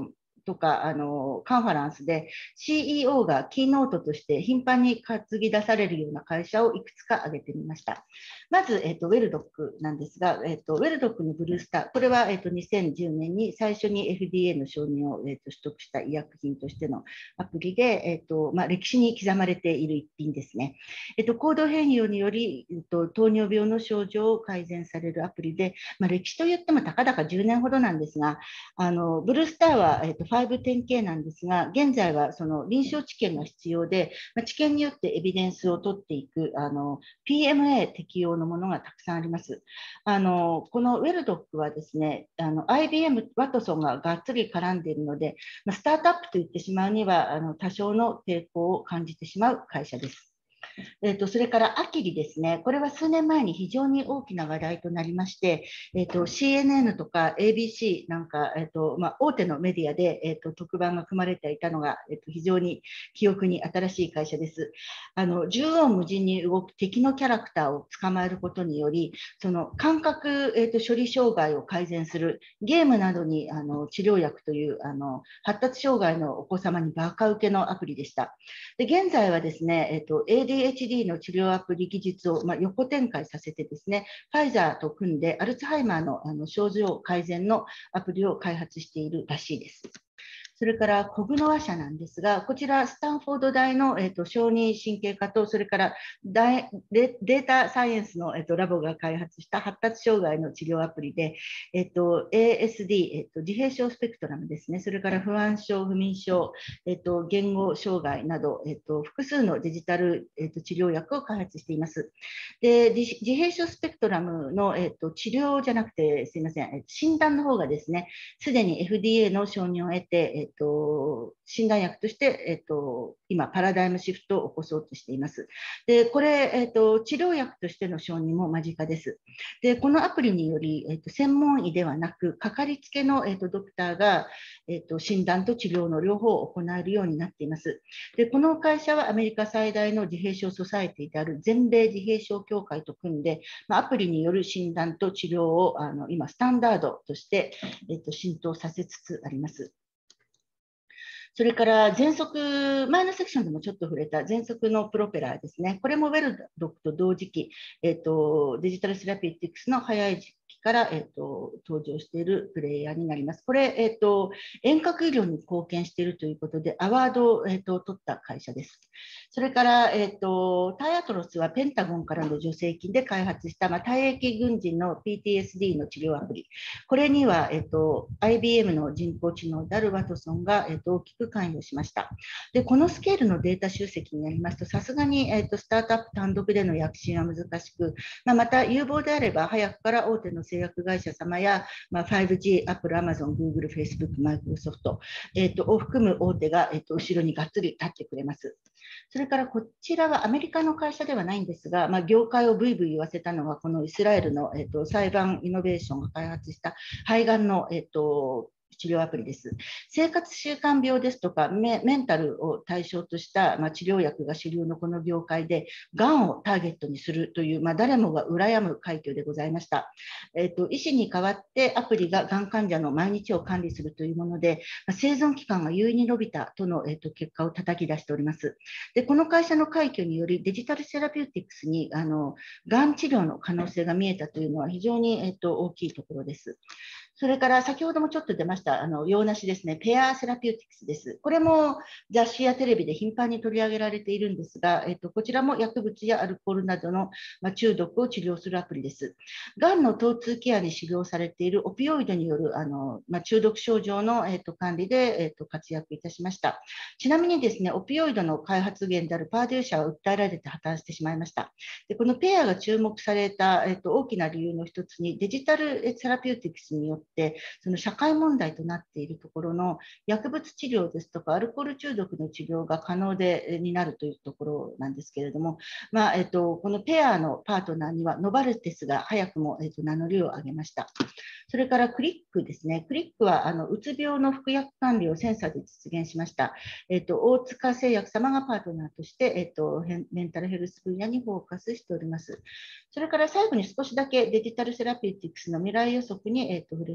とかあのカンファランスで シーイーオー がキーノートとして頻繁に担ぎ出されるような会社をいくつか挙げてみました。まず、えーと、ウェルドックなんですが、えーと、ウェルドックのブルースター、これは、えーと、にせんじゅうねんに最初に エフディーエー の承認を、えーと、取得した医薬品としてのアプリで、えーとまあ、歴史に刻まれている一品ですね。えーと、行動変容により、えーと、糖尿病の症状を改善されるアプリで、まあ、歴史といってもたかだかじゅうねんほどなんですが、あのブルースターは、えーと、ファイブテンケー なんですが、現在はその臨床治験が必要で、まあ、治験によってエビデンスを取っていくあの ピーエムエー 適用のものがたくさんあります。あのこのウェルドックはですね、あの アイビーエム、ワトソンががっつり絡んでいるので、まあ、スタートアップと言ってしまうにはあの多少の抵抗を感じてしまう会社です。えーと、それからアキリですね、これは数年前に非常に大きな話題となりまして、えーと、シーエヌエヌ とか エービーシー なんか、えーとまあ、大手のメディアで、えーと、特番が組まれていたのが、えーと、非常に記憶に新しい会社です。あの縦横無尽に動く敵のキャラクターを捕まえることにより、その感覚、えーと、処理障害を改善するゲームなどにあの治療薬というあの発達障害のお子様にバカ受けのアプリでした。で現在はですね、えーと、エーディーエイチディー の治療アプリ技術を、まあ、横展開させてですね、ファイザーと組んでアルツハイマーの、あの症状改善のアプリを開発しているらしいです。それからコグノワ社なんですが、こちらスタンフォード大の、えーと、小児神経科と、それからデータサイエンスの、えーと、ラボが開発した発達障害の治療アプリで、えーと、エーエスディー、えーと、自閉症スペクトラムですね、それから不安症、不眠症、えーと、言語障害など、えーと、複数のデジタル、えーと、治療薬を開発しています。で自閉症スペクトラムの、えーと、治療じゃなくて、すみません、診断の方がですね、すでに エフディーエー の承認を得て、えーと、診断薬として、えーと、今、パラダイムシフトを起こそうとしています。で、これ、えーと、治療薬としての承認も間近です。で、このアプリにより、えーと、専門医ではなく、かかりつけの、えーと、ドクターが、えーと、診断と治療の両方を行えるようになっています。で、この会社はアメリカ最大の自閉症ソサエティである全米自閉症協会と組んで、まあ、アプリによる診断と治療をあの今、スタンダードとして、えーと、浸透させつつあります。それから喘息、前のセクションでもちょっと触れた喘息のプロペラーですね。これもウェルドックと同時期、えーと、デジタルセラピューティクスの早い時期から、えーと、登場しているプレイヤーになります。これ、えーと、遠隔医療に貢献しているということで、アワードを、えーと、取った会社です。それから、えーと、タイアトロスはペンタゴンからの助成金で開発した、まあ、退役軍人の ピーティーエスディー の治療アプリ。これには、えーと、アイビーエム の人工知能であるワトソンが、えーと、大きく関与しました。で、このスケールのデータ集積になりますと、さすがに、えーと、スタートアップ単独での躍進は難しく、まあ、また有望であれば、早くから大手の製薬会社様や、まあ、ファイブジー、Apple、Amazon、Google、Facebook、Microsoft、えーと、を含む大手が、えーと、後ろにがっつり立ってくれます。それからこちらはアメリカの会社ではないんですが、まあ、業界をブイブイ言わせたのは、このイスラエルの、えーと、裁判イノベーションが開発した肺がんの、えーと、治療アプリです。生活習慣病ですとかメンタルを対象とした、まあ、治療薬が主流のこの業界で、がんをターゲットにするという、まあ、誰もが羨む快挙でございました。えーと、医師に代わってアプリががん患者の毎日を管理するというもので、まあ、生存期間が優位に伸びたとの、えーと、結果を叩き出しております。で、この会社の快挙により、デジタルセラピューティクスにあのがん治療の可能性が見えたというのは非常に、えーと、大きいところです。それから先ほどもちょっと出ました、あの洋梨ですね、ペアセラピューティクスです。これも雑誌やテレビで頻繁に取り上げられているんですが、えっと、こちらも薬物やアルコールなどの、まあ、中毒を治療するアプリです。がんの疼痛ケアに使用されているオピオイドによるあの、まあ、中毒症状の、えっと、管理で、えっと、活躍いたしました。ちなみにですね、オピオイドの開発源であるパーデュー社は訴えられて破綻してしまいました。でこのペアが注目された、えっと、大きな理由の一つに、デジタルセラピューティクスによって、その社会問題となっているところの薬物治療ですとか、アルコール中毒の治療が可能でになるというところなんですけれども、まあえっと、このペアのパートナーにはノバルテスが早くも、えっと、名乗りを上げました。それからクリックですね。クリックはあのうつ病の服薬管理をセンサーで実現しました。えっと、大塚製薬様がパートナーとして、えっと、メンタルヘルス分野にフォーカスしております。それから最後に少しだけデジタルセラピューティクスの未来予測に、えっと、触れ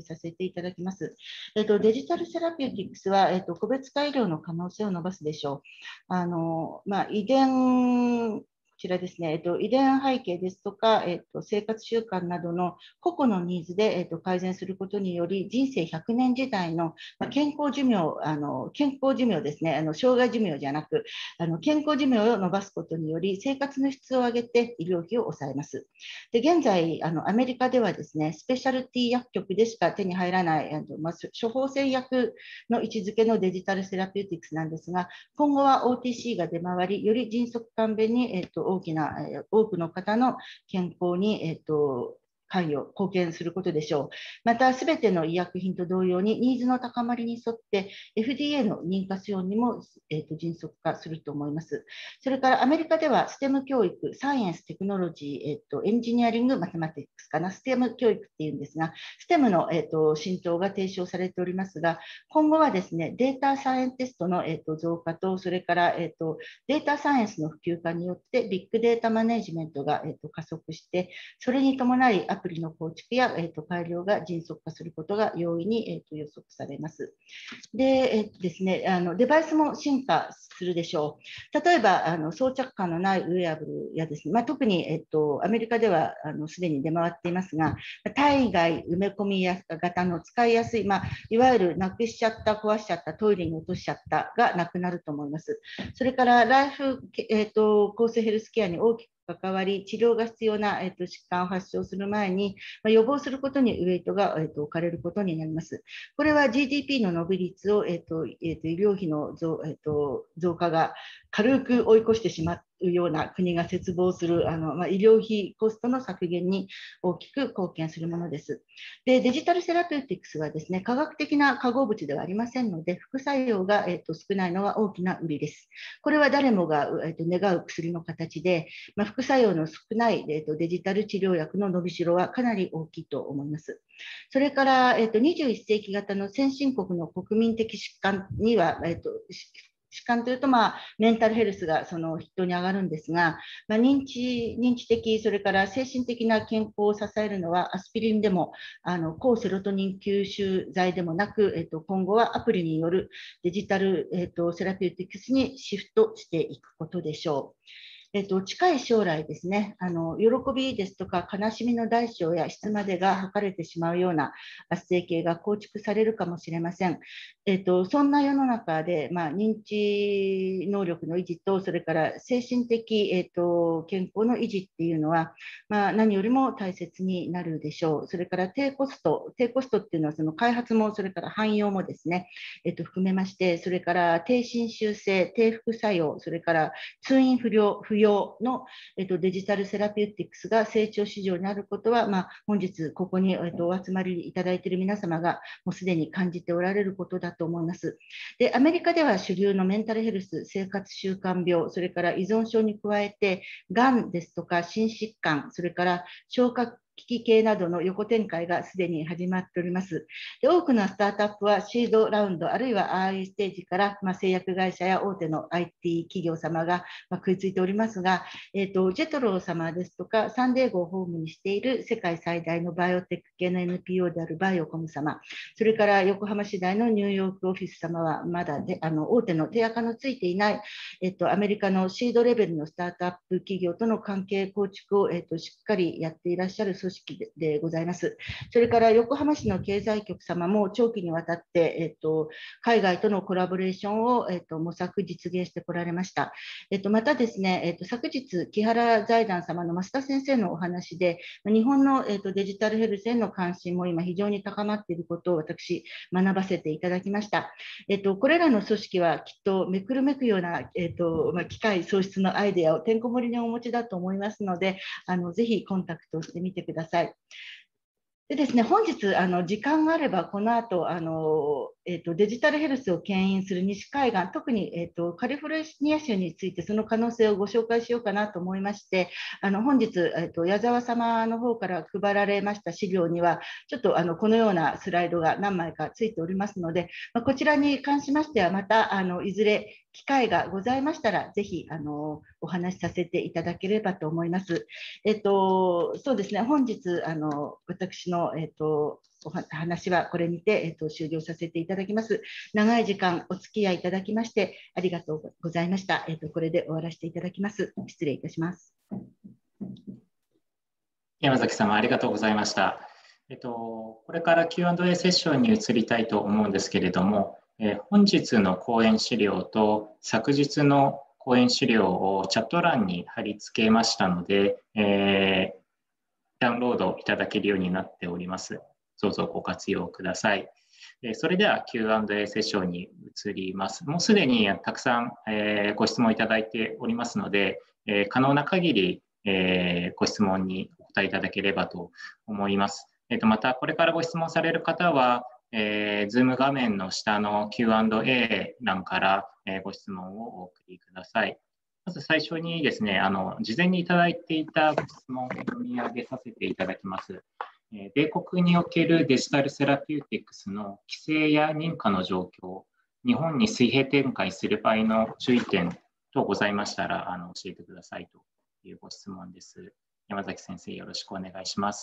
させていただきます。えっと、デジタルセラピューティクスは、えっと、個別化医療の可能性を伸ばすでしょう。あのまあ、遺伝こちらですね、えっと、遺伝背景ですとか、えっと、生活習慣などの個々のニーズで、えっと、改善することにより、人生ひゃくねん時代の、まあ、健康寿命、あの健康寿命ですね、あの障害寿命じゃなく、あの健康寿命を伸ばすことにより、生活の質を上げて医療費を抑えます。で現在あの、アメリカではですね、スペシャルティ薬局でしか手に入らない、あのまあ、処方箋薬の位置づけのデジタルセラピューティクスなんですが、今後は オーティーシー が出回り、より迅速簡便に、えっと、大きな、えー、多くの方の健康に、えっと、関与、貢献することでしょう。また、すべての医薬品と同様に、ニーズの高まりに沿って、エフディーエー の認可承認にも、えーと、迅速化すると思います。それからアメリカでは、ステム教育、サイエンス、テクノロジー、えーと、エンジニアリング、マテマティックスかな、ステム教育っていうんですが、ステムの、えーと、浸透が提唱されておりますが、今後はですね、データサイエンティストの、えーと、増加と、それから、えーと、データサイエンスの普及化によって、ビッグデータマネジメントが、えーと、加速して、それに伴いアプリの構築や、えーと、改良が迅速化することが容易に、えーと、予測されます。で、えーとですね、あのデバイスも進化するでしょう。例えば、あの装着感のないウェアブルやですね、まあ、特に、えーと、アメリカではあのすでに出回っていますが、体外埋め込みや型の使いやすい、まあ、いわゆるなくしちゃった、壊しちゃった、トイレに落としちゃったがなくなると思います。それからライフ、えーと、厚生ヘルスケアに大きく関わり、治療が必要な、えーと、疾患を発症する前に、まあ、予防することにウェイトが、えーと、置かれることになります。これは ジーディーピー の伸び率を、えーとえーと、医療費の増、えーと、増加が軽く追い越してしまうような国が切望するあの、まあ、医療費コストの削減に大きく貢献するものです。で、デジタルセラピューティクスはですね、科学的な化合物ではありませんので、副作用が、えーと、少ないのが大きな売りです。これは誰もが、えーと、願う薬の形で、まあ、副作用の少ない、えーと、デジタル治療薬の伸びしろはかなり大きいと思います。それから、えーと、にじゅういっ世紀型の先進国の国民的疾患には、えーと疾患というと、まあ、メンタルヘルスがその筆頭に上がるんですが、まあ、認知、認知的、それから精神的な健康を支えるのはアスピリンでも、あの抗セロトニン吸収剤でもなく、えっと、今後はアプリによるデジタル、えっと、セラピューティクスにシフトしていくことでしょう。えっと、近い将来ですね、あの喜びですとか悲しみの大小や質までが測れてしまうような圧生系が構築されるかもしれません。えっと、そんな世の中で、まあ、認知能力の維持と、それから精神的、えっと、健康の維持っていうのは、まあ、何よりも大切になるでしょう。それから低コスト、低コストっていうのはその開発も、それから汎用もですね、えっと、含めまして、それから低侵襲性、低副作用、それから通院不良、不要の、えっと、デジタルセラピューティクスが成長市場にあることは、まあ、本日ここに、えっと、お集まりいただいている皆様がもうすでに感じておられることだと思います。で、アメリカでは主流のメンタルヘルス、生活習慣病、それから依存症に加えて、がんですとか心疾患、それから消化機器系などの横展開がすでに始まっております。で、多くのスタートアップはシードラウンド、あるいは アールイー ステージから、まあ、製薬会社や大手の アイティー 企業様が、まあ、食いついておりますが、えーと、ジェトロー様ですとか、サンデーゴをホームにしている世界最大のバイオテック系の エヌピーオー であるバイオコム様、それから横浜市内のニューヨークオフィス様は、まだであの大手の手垢のついていない、えーと、アメリカのシードレベルのスタートアップ企業との関係構築を、えーと、しっかりやっていらっしゃる組織 で, でございます。それから横浜市の経済局様も長期にわたって、えーと、海外とのコラボレーションを、えーと、模索実現してこられました。えーと、またですね、えーと、昨日、木原財団様の増田先生のお話で、日本の、えーと、デジタルヘルスへの関心も今非常に高まっていることを私、学ばせていただきました。えーと、これらの組織はきっとめくるめくような、えーとまあ、機械創出のアイデアをてんこ盛りにお持ちだと思いますので、あのぜひコンタクトしてみてください。でですね、本日、あの時間があれば、この後あの、えーと、デジタルヘルスを牽引する西海岸、特に、えーと、カリフォルニア州について、その可能性をご紹介しようかなと思いまして、あの本日、えーと、矢沢様の方から配られました資料には、ちょっとあのこのようなスライドが何枚かついておりますので、まあ、こちらに関しましては、またあのいずれ機会がございましたら、ぜひあのお話しさせていただければと思います。えっと、そうですね、本日あの私の、えっと、 お話はこれにて、えっと、終了させていただきます。長い時間お付き合いいただきましてありがとうございました。えっと、これで終わらせていただきます。失礼いたします。 山崎様、ありがとうございました。えっと、これから キューアンドエー セッションに移りたいと思うんですけれども、えー、本日の講演資料と昨日の講演資料をチャット欄に貼り付けましたので、えー、ダウンロードいただけるようになっております。どうぞご活用ください。それでは キューアンドエー セッションに移ります。もうすでにたくさんご質問いただいておりますので、可能な限りご質問にお答えいただければと思います。また、これからご質問される方は、Zoom 画面の下の キューアンドエー 欄からご質問をお送りください。まず最初にですね、あの事前にいただいていたご質問を読み上げさせていただきます。米国におけるデジタルセラピューティクスの規制や認可の状況、日本に水平展開する場合の注意点等ございましたら、あの教えてくださいというご質問です。山崎先生、よろしくお願いします。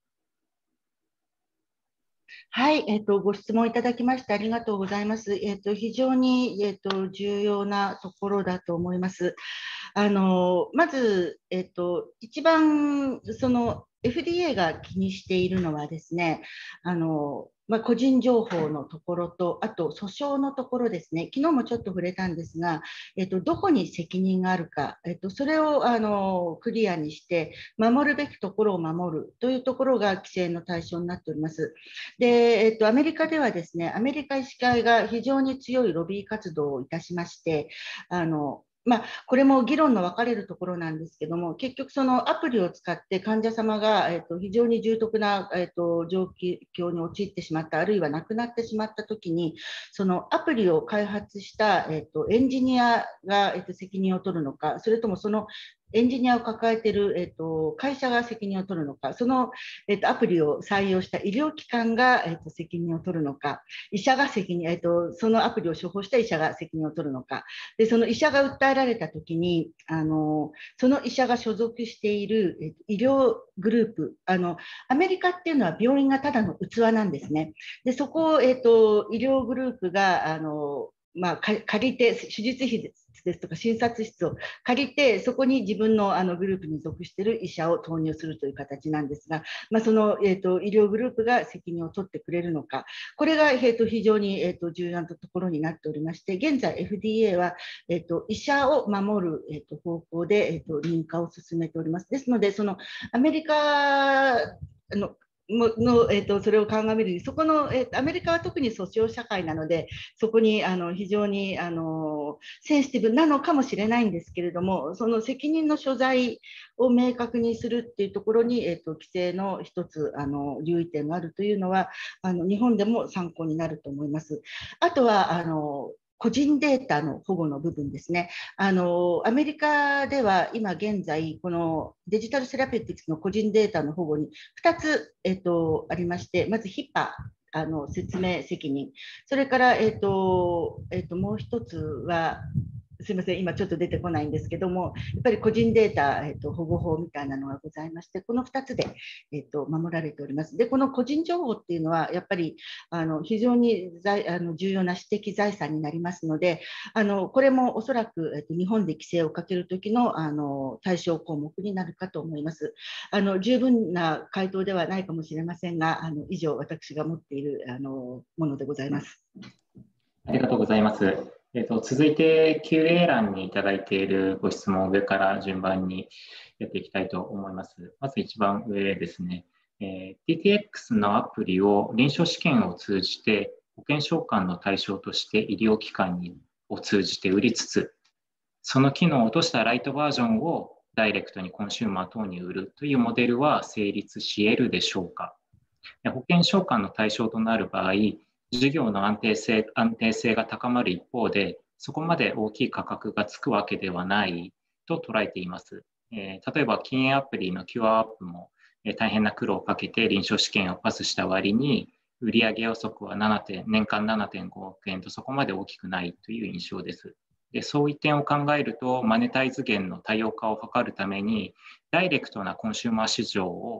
はい、えっと、ご質問いただきましてありがとうございます。えっと、非常に、えっと、重要なところだと思います。あの、まず、えっと、一番、その、エフディーエー が気にしているのはですね、あの、まあ、個人情報のところと、あと訴訟のところですね、昨日もちょっと触れたんですが、えっと、どこに責任があるか、えっと、それをあのクリアにして、守るべきところを守るというところが規制の対象になっております。で、えっと、アメリカではですね、アメリカ医師会が非常に強いロビー活動をいたしまして、あのまあ、これも議論の分かれるところなんですけども、結局、そのアプリを使って患者様が、えっと、非常に重篤な、えっと、状況に陥ってしまった、あるいは亡くなってしまったときに、そのアプリを開発した、えっと、エンジニアが、えっと、責任を取るのか、それともそのエンジニアを抱えている、えっと、会社が責任を取るのか、その、えっと、アプリを採用した医療機関が、えっと、責任を取るのか、医者が責任、えっと、そのアプリを処方した医者が責任を取るのか、でその医者が訴えられたときにあの、その医者が所属している、えっと、医療グループあの、アメリカっていうのは病院がただの器なんですね。でそこを、えっと、医療グループがあのまあ、借りて、手術費ですとか診察室を借りて、そこに自分のあのグループに属している医者を投入するという形なんですが、まあ、その、えーと、医療グループが責任を取ってくれるのか、これが、えーと、非常に、えーと、重要なところになっておりまして、現在 エフディーエー は、えーと、医者を守る、えーと、方向で、えーと、認可を進めております。ですので、そのアメリカのの、えーと、それを鑑みるに、そこの、えーと、アメリカは特に訴訟社会なので、そこにあの非常にあのセンシティブなのかもしれないんですけれども、その責任の所在を明確にするっていうところに、えーと、規制の一つあの留意点があるというのは、あの日本でも参考になると思います。あとはあの個人データの保護の部分ですね。あのアメリカでは今現在、このデジタルセラピューティクスの個人データの保護にふたつ、えっと、ありまして、まず ヒッパー、あの説明責任、それから、えっとえっと、もう一つは、すみません、今ちょっと出てこないんですけども、やっぱり個人データ、えっと、保護法みたいなのがございまして、このふたつで、えっと、守られております。で、この個人情報っていうのは、やっぱりあの非常に在あの重要な私的財産になりますので、あのこれもおそらく、えっと、日本で規制をかけるときの、あの対象項目になるかと思います。あの十分な回答ではないかもしれませんが、あの以上、私が持っているあのものでございます。 ありがとうございます。えーと、続いて キューエー 欄にいただいているご質問を上から順番にやっていきたいと思います。まず一番上ですね。えー、ディーティーエックス のアプリを臨床試験を通じて保険償還の対象として医療機関にを通じて売りつつ、その機能を落としたライトバージョンをダイレクトにコンシューマー等に売るというモデルは成立し得るでしょうか。保険償還の対象となる場合、事業の安定性、安定性が高まる一方で、そこまで大きい価格がつくわけではないと捉えています。えー、例えば、禁煙アプリの キュアアップも、えー、大変な苦労をかけて臨床試験をパスした割に、売上予測はななてん年間ななてんごおく円とそこまで大きくないという印象です。でそういう点を考えると、マネタイズ源の多様化を図るために、ダイレクトなコンシューマー市場を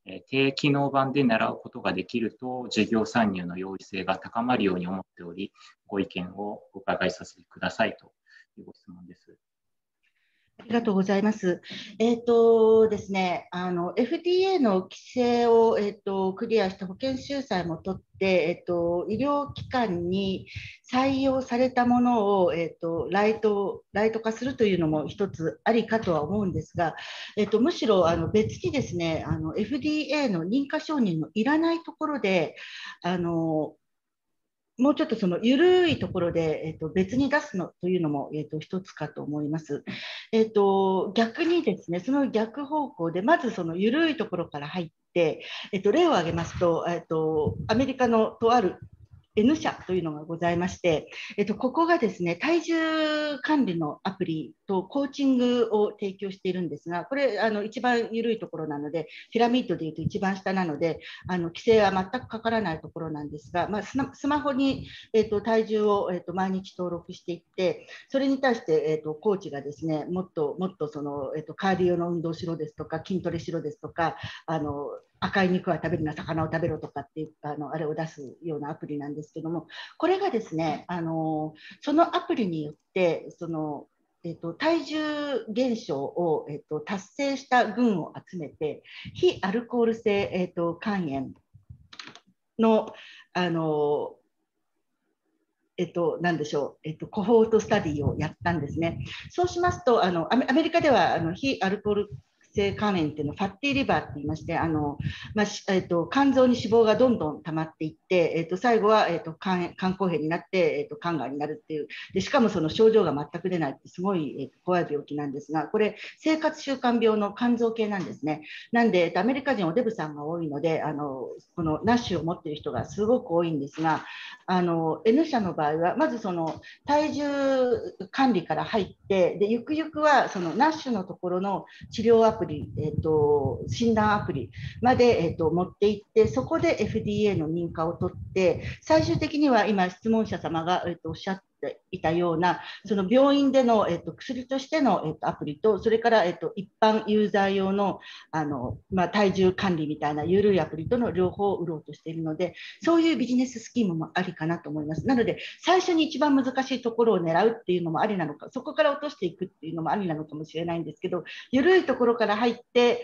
えー低機能版で習うことができると、授業参入の容易性が高まるように思っており、ご意見をお伺いさせてくださいというご質問です。 ありがとうございます。えっとですね、あの エフディーエー の規制を、えっと、クリアして保険収載も取って、えっと、医療機関に採用されたものを、えっと、ライト、ライト化するというのも一つありかとは思うんですが、えっと、むしろあの別にですね、あの エフディーエー の認可承認のいらないところで、あのもうちょっとその緩いところで、えっと、別に出すのというのも、えっと、一つかと思います。えっと、逆にですね、その逆方向で、まずその緩いところから入って、えっと、例を挙げますと、えっと、アメリカのとある N 社というのがございまして、えっと、ここがですね、体重管理のアプリとコーチングを提供しているんですが、これ、あの一番緩いところなので、ピラミッドでいうと一番下なので、あの規制は全くかからないところなんですが、まあ、スマスマホに、えっと、体重を、えっと、毎日登録していって、それに対して、えっと、コーチがですね、もっともっとその、えっと、カーディオの運動しろですとか、筋トレしろですとか、あの赤い肉は食べるな、魚を食べろとかっていうあのあれを出すようなアプリなんですけども、これがですね、あのそのアプリによってその、えっと、体重減少を、えっと、達成した群を集めて、非アルコール性、えっと、肝炎の、あのえっと、なんでしょう、えっと、コホートスタディをやったんですね。そうしますと、あのアメアメリカではあの非アルコール性肝炎っていうのをファッティリバーって言いまして、あのまあえっと、肝臓に脂肪がどんどん溜まっていって、えっと、最後は、えっと、肝肝硬変になって、えっと、肝がんになるっていう、でしかもその症状が全く出ないってすごい、えっと、怖い病気なんですが、これ、生活習慣病の肝臓系なんですね。なんで、えっと、アメリカ人おデブさんが多いので、あのこのナッシュを持っている人がすごく多いんですが、あの N 社の場合はまずその体重管理から入って、でゆくゆくはそのナッシュのところの治療アプリ、えー、と診断アプリまで、えー、と持っていって、そこで エフディーエー の認可を取って、最終的には今質問者様が、えー、とおっしゃっていたようなその病院での、えー、と薬としての、えー、とアプリと、それから、えー、と一般ユーザー用の、あの、まあ、体重管理みたいな緩いアプリとの両方を売ろうとしているので、そういうビジネススキームもありかなと思います。なので、最初に一番難しいところを狙うっていうのもありなのか、そこから落としていくっていうのもありなのかもしれないんですけど、緩いところから入って、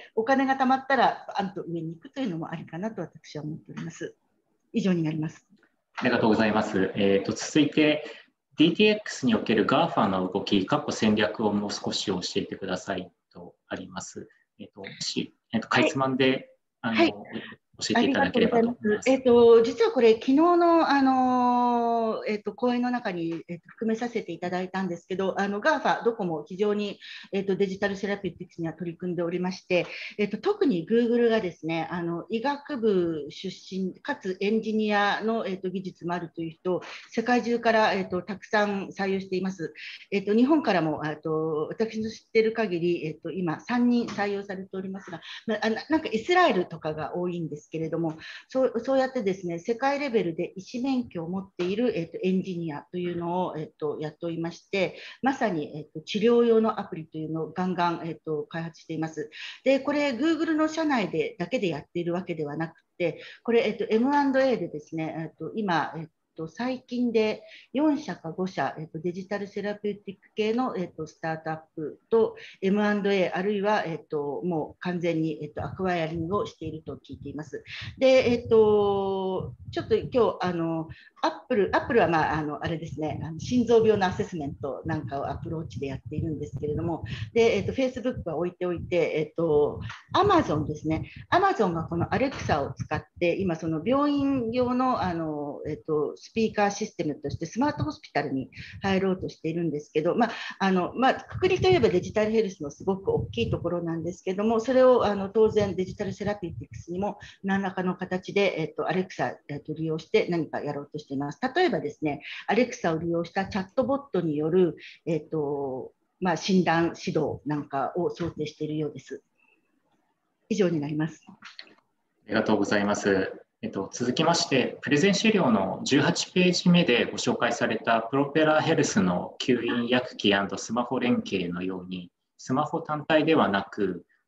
お金が貯まったら、あんと上に行くというのもありかなと私は思っております。以上になります。 ありがとうございます。えー、と続いて、ディーティーエックス における ガーファ の動き、過去戦略をもう少し教えてくださいとあります。えー、ともし、えー、とかいつまんで、はい、あの、はい、教えていただければと思います。 えっと、実はこれ、昨日の、あのえっと、講演の中に、えっと、含めさせていただいたんですけど、あの ガーファ どこも非常に、えっと、デジタルセラピュティクスには取り組んでおりまして、えっと、特に Google がですね、あの医学部出身かつエンジニアの、えっと、技術もあるという人を世界中から、えっと、たくさん採用しています。えっと、日本からも、えっと、私の知っている限り、えっと、今さんにん採用されておりますが、まあ、なんかイスラエルとかが多いんですけれども、そう、そうやってですね、世界レベルで医師免許を持っている、えっと、エンジニアというのを、えっと、やっておりまして、まさに、えっと、治療用のアプリというのをガンガン、えっと、開発しています。で、これ、Google の社内でだけでやっているわけではなくて、これ、えっと、エムアンドエー でですね、えっと、今、えっと、最近でよん社かご社、えっと、デジタルセラピューティック系の、えっと、スタートアップと エムアンドエー あるいは、えっと、もう完全に、えっと、アクワイアリングをしていると聞いています。で、えっと、ちょっと今日、あの、アップル、アップルは、まあ、あの、あれですね、あの心臓病のアセスメントなんかをアプローチでやっているんですけれども、で、えっと、Facebook は置いておいて、えっと、Amazon ですね、Amazon がこの Alexa を使って、今、その病院用の、あの、えっと、スピーカーシステムとしてスマートホスピタルに入ろうとしているんですけど、まあ、あの、まあ、くくりといえばデジタルヘルスのすごく大きいところなんですけども、それをあの当然デジタルセラピュティクスにも何らかの形で、えっと、アレクサを利用して何かやろうとしています。例えばですね、アレクサを利用したチャットボットによる、えっと、まあ、診断指導なんかを想定しているようです。以上になります。 ありがとうございます。えっと、続きまして、プレゼン資料のじゅうはちページ目でご紹介されたプロペラヘルスの吸引薬機&スマホ連携のように、スマホ単体ではなく、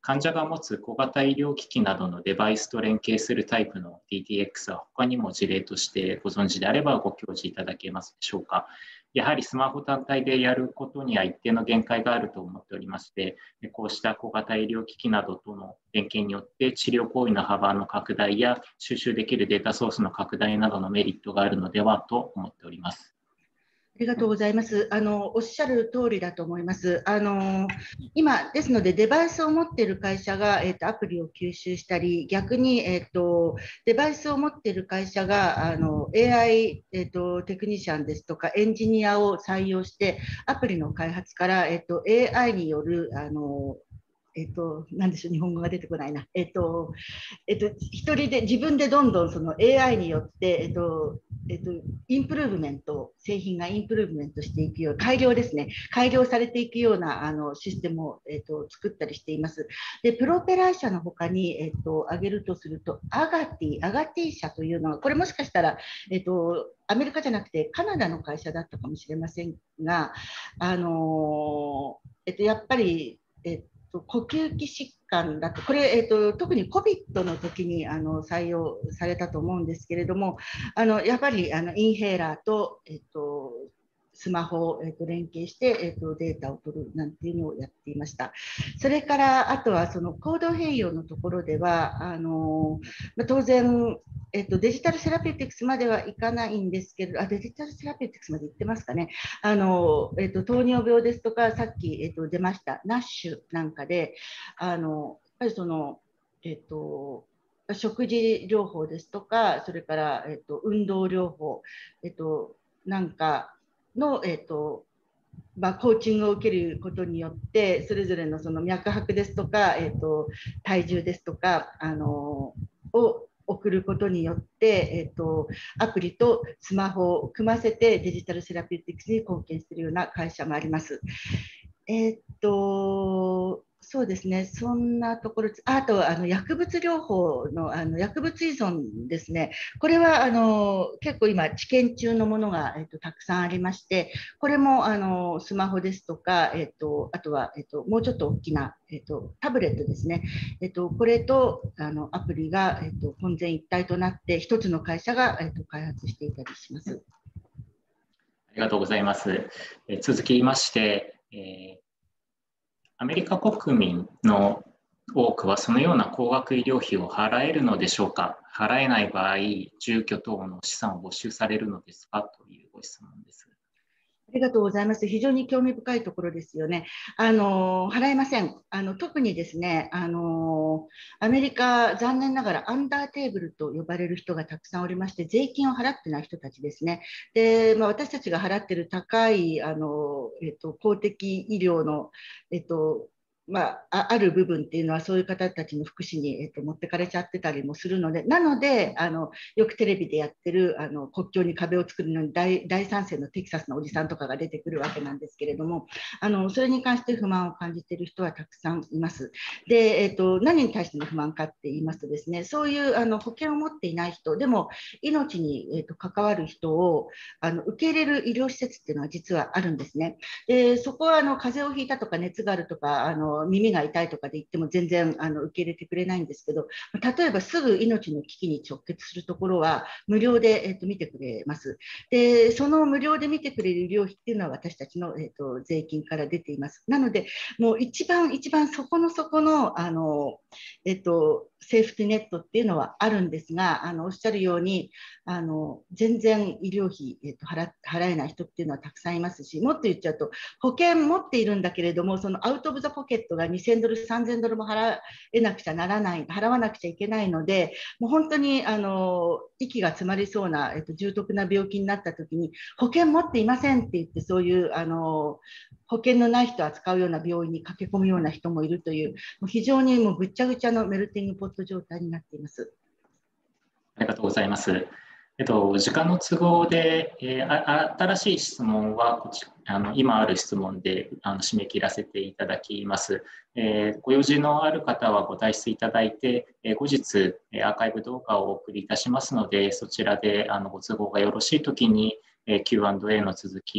患者が持つ小型医療機器などのデバイスと連携するタイプの ディーティーエックス は他にも事例としてご存知であればご教示いただけますでしょうか。やはりスマホ単体でやることには一定の限界があると思っておりまして、こうした小型医療機器などとの連携によって治療行為の幅の拡大や収集できるデータソースの拡大などのメリットがあるのではと思っております。 ありがとうございます。あのおっしゃる通りだと思います。あの今ですので、デバイスを持っている会社が、えーと、アプリを吸収したり、逆に、えーと、デバイスを持っている会社があの エーアイ、えーと、テクニシャンですとかエンジニアを採用して、アプリの開発から、えーと、エーアイによるあのえっと、なんでしょう、日本語が出てこないな。えっと、えっと、一人で、自分でどんどんその エーアイによって、えっと、えっと、インプルーブメント、製品がインプルーブメントしていくよう、改良ですね、改良されていくようなあのシステムを、えっと、作ったりしています。で、プロペラー社の他に、えっと、挙げるとすると、アガティ、アガティ社というのは、これもしかしたら、えっと、アメリカじゃなくてカナダの会社だったかもしれませんが、あのえっと、やっぱり、えっと呼吸器疾患だと、これ、えーと、特に コビッド の時にあの採用されたと思うんですけれども、あのやっぱりあのインヘーラーと、えーと、スマホを、えーと、連携して、えーと、データを取るなんていうのをやっていました。それから、あとはその行動変容のところでは、あの当然、えっと、デジタルセラピューティクスまではいかないんですけど、あデジタルセラピューティクスまで行ってますかね。あのえっと、糖尿病ですとか、さっき、えっと、出ましたナッシュなんかで、あのやっぱりその、えっと、食事療法ですとか、それから、えっと、運動療法、えっと、なんかの、えっとまあ、コーチングを受けることによって、それぞれのその脈拍ですとか、えっと、体重ですとか、あのを送ることによって、えっと、アプリとスマホを組ませてデジタルセラピューティクスに貢献しているような会社もあります。えっと、そうですね、そんなところ、あとあの薬物療法の、あの薬物依存ですね、これはあの結構今、治験中のものが、えっと、たくさんありまして、これもあのスマホですとか、えっと、あとは、えっと、もうちょっと大きな、えっと、タブレットですね、えっと、これとあのアプリが、えっと、混然一体となって、一つの会社が、えっと、開発していたりします。 ありがとうございます。え続きまして、えーアメリカ国民の多くはそのような高額医療費を払えるのでしょうか。払えない場合、住居等の資産を没収されるのですかというご質問です。 ありがとうございます。非常に興味深いところですよね。あの払えません。あの特にですね、あのアメリカ、残念ながらアンダーテーブルと呼ばれる人がたくさんおりまして、税金を払ってない人たちですね。で、まあ、私たちが払っている高いあの、えっと、公的医療の、えっと、まあ、ある部分っていうのはそういう方たちの福祉に、えっと、持ってかれちゃってたりもするので、なのであのよくテレビでやってるあの国境に壁を作るのに 大, 大賛成のテキサスのおじさんとかが出てくるわけなんですけれども、あのそれに関して不満を感じている人はたくさんいます。で、えっと、何に対しての不満かって言いますとですね、そういうあの保険を持っていない人でも命に、えっと、関わる人をあの受け入れる医療施設っていうのは実はあるんですね。でそこはあの風邪をひいたとか熱があるとかあの耳が痛いとかで言っても全然あの受け入れてくれないんですけど、例えばすぐ命の危機に直結するところは無料で、えー、と見てくれます。でその無料で見てくれる医療費っていうのは私たちの、えー、と税金から出ています。なのでもう一番一番そこのそこのあの、えー、とセーフティネットっていうのはあるんですが、あのおっしゃるようにあの全然医療費、えー、と 払, 払えない人っていうのはたくさんいますし、もっと言っちゃうと保険持っているんだけれども、そのアウト・オブ・ザ・ポケットがにせんドル、さんぜんドルも払えなくちゃならない、払わなくちゃいけないので、もう本当にあの息が詰まりそうな、えっと、重篤な病気になったときに、保険持っていませんって言って、そういうあの保険のない人を扱うような病院に駆け込むような人もいるという、もう非常にもうぐっちゃぐちゃのメルティングポット状態になっています。 ありがとうございます。えっと、時間の都合で、えー、あ新しい質問はこちあの今ある質問であの締め切らせていただきます。えー、ご用事のある方はご退出いただいて、えー、後日アーカイブ動画をお送りいたしますので、そちらであのご都合がよろしいときに、えー、キューアンドエー の続きを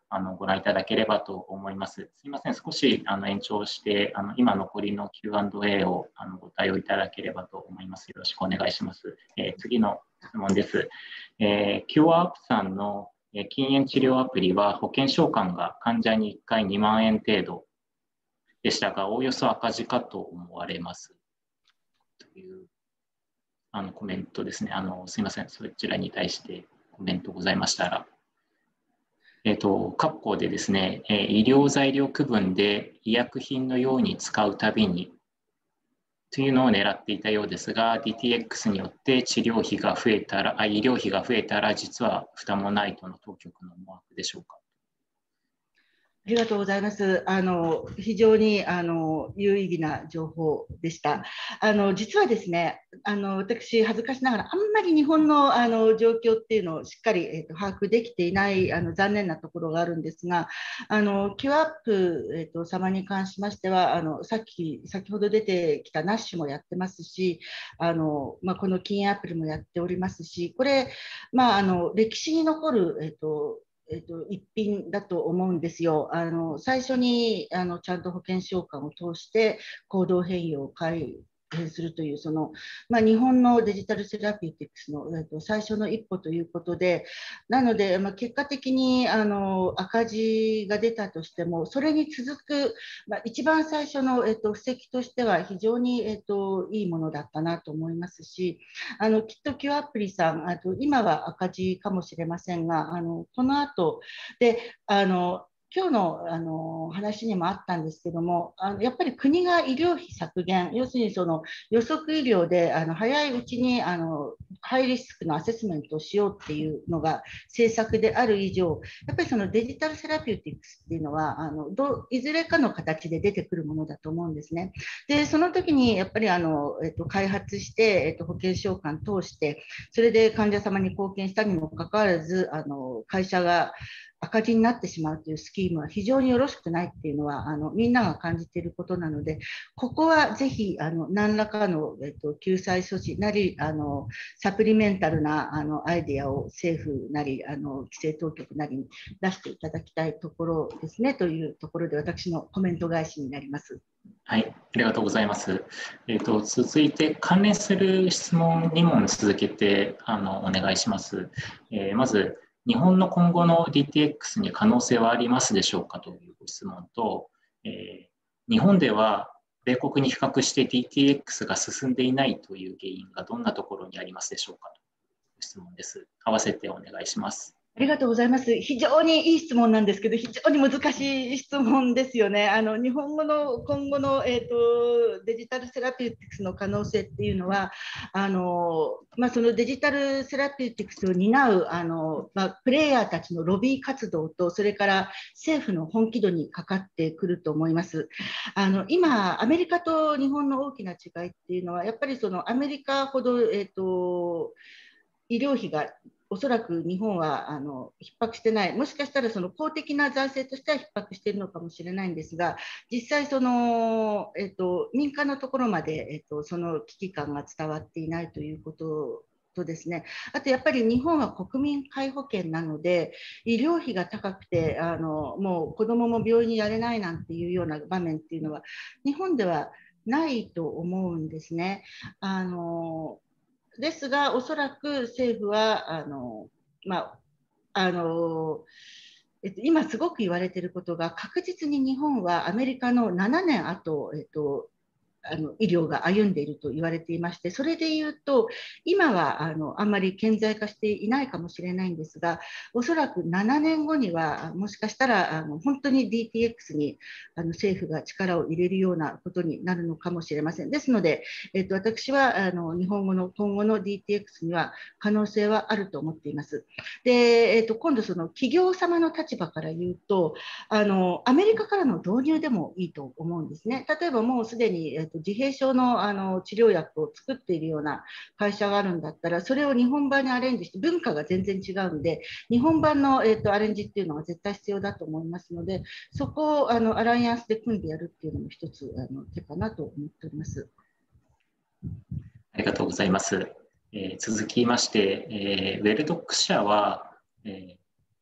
あのご覧いただければと思います。すみません、少しあの延長して、あの今残りの キューアンドエー をあのご対応いただければと思います。よろしくお願いします。えー、次の質問です。えー、キューアップさんの禁煙治療アプリは保険償還が患者にいっかいにまんえん程度でしたが、おおよそ赤字かと思われます。というあのコメントですね。あのすみません、そちらに対してコメントございましたら。えっと、括弧でですね、医療材料区分で医薬品のように使うたびにというのを狙っていたようですが、ディーティーエックス によって治療費が増えたら、あ医療費が増えたら、実は負担もないとの当局の思惑でしょうか。 ありがとうございます。あの非常にあの有意義な情報でした。あの実はですね、あの私恥ずかしながらあんまり日本のあの状況っていうのをしっかり、えーと、把握できていないあの残念なところがあるんですが、あのキュアップ、えーと、様に関しましては、あのさっき先ほど出てきたナッシュもやってますし、あのまあ、この禁煙アプリもやっておりますし、これ、まあ、あの歴史に残る、えーとえっと、一品だと思うんですよ。あの最初にあのちゃんと保険償還を通して行動変容を改変するというその、まあ、日本のデジタルセラピューティクスの、えっと、最初の一歩ということで、なので、まあ、結果的にあの赤字が出たとしても、それに続く、まあ、一番最初の、えっと、布石としては非常に、えっと、いいものだったなと思いますし、あのきっと Q アプリさん、あと今は赤字かもしれませんが、あのこの後であの今日のあの話にもあったんですけども、あのやっぱり国が医療費削減、要するにその予測医療であの早いうちにあのハイリスクのアセスメントをしようっていうのが政策である以上、やっぱりそのデジタルセラピューティクスっていうのはあのどいずれかの形で出てくるものだと思うんですね。でその時にやっぱりあの、えっと、開発して、えっと、保険償還通してそれで患者様に貢献したにもかかわらずあの会社が赤字になってしまうというスキームは非常によろしくないっていうのはあのみんなが感じていることなので、ここはぜひあの何らかの、えっと、救済措置なりあのサプリメンタルなあのアイデアを政府なりあの規制当局なりに出していただきたいところですねというところで私のコメント返しになります。 はい、ありがとうございます。えーと、続いて関連する質問に問続けてあのお願いします。えー、まず日本の今後の ディーティーエックス に可能性はありますでしょうかというご質問と、えー、日本では米国に比較して ディーティーエックス が進んでいないという原因がどんなところにありますでしょうかという質問です。合わせてお願いします。 ありがとうございます。非常にいい質問なんですけど、非常に難しい質問ですよね。あの日本語の今後の、えーと、デジタルセラピューティクスの可能性っていうのは、あのまあ、そのデジタルセラピューティクスを担うあの、まあ、プレイヤーたちのロビー活動と、それから政府の本気度にかかってくると思います。あの今、アメリカと日本の大きな違いっていうのは、やっぱりそのアメリカほど、えーと、医療費がおそらく日本はあの逼迫してない、もしかしたらその公的な財政としては逼迫しているのかもしれないんですが、実際その、えっと、民間のところまで、えっと、その危機感が伝わっていないということとですね、あとやっぱり日本は国民皆保険なので、医療費が高くてあのもう子どもも病院にやれないなんていうような場面っていうのは日本ではないと思うんですね。あのですが、おそらく政府はあの、まああのえっと、今すごく言われていることが、確実に日本はアメリカのななねんあと、えっと、あの医療が歩んでいると言われていまして、それでいうと今はあのあんまり顕在化していないかもしれないんですが、おそらくななねんごにはもしかしたらあの本当に ディーティーエックス にあの政府が力を入れるようなことになるのかもしれません。ですので、えっと、私はあの日本語の今後の ディーティーエックス には可能性はあると思っています。で、えっと、今度その企業様の立場から言うと、あのアメリカからの導入でもいいと思うんですね。例えばもうすでに、えっと、自閉症 の, あの治療薬を作っているような会社があるんだったら、それを日本版にアレンジして、文化が全然違うので日本版の、えっと、アレンジっていうのは絶対必要だと思いますので、そこをあのアライアンスで組んでやるっていうのも一つあの手かなと思っております。 ありがとうございます。えー、続きまして、えー、ウェルドック社は、えー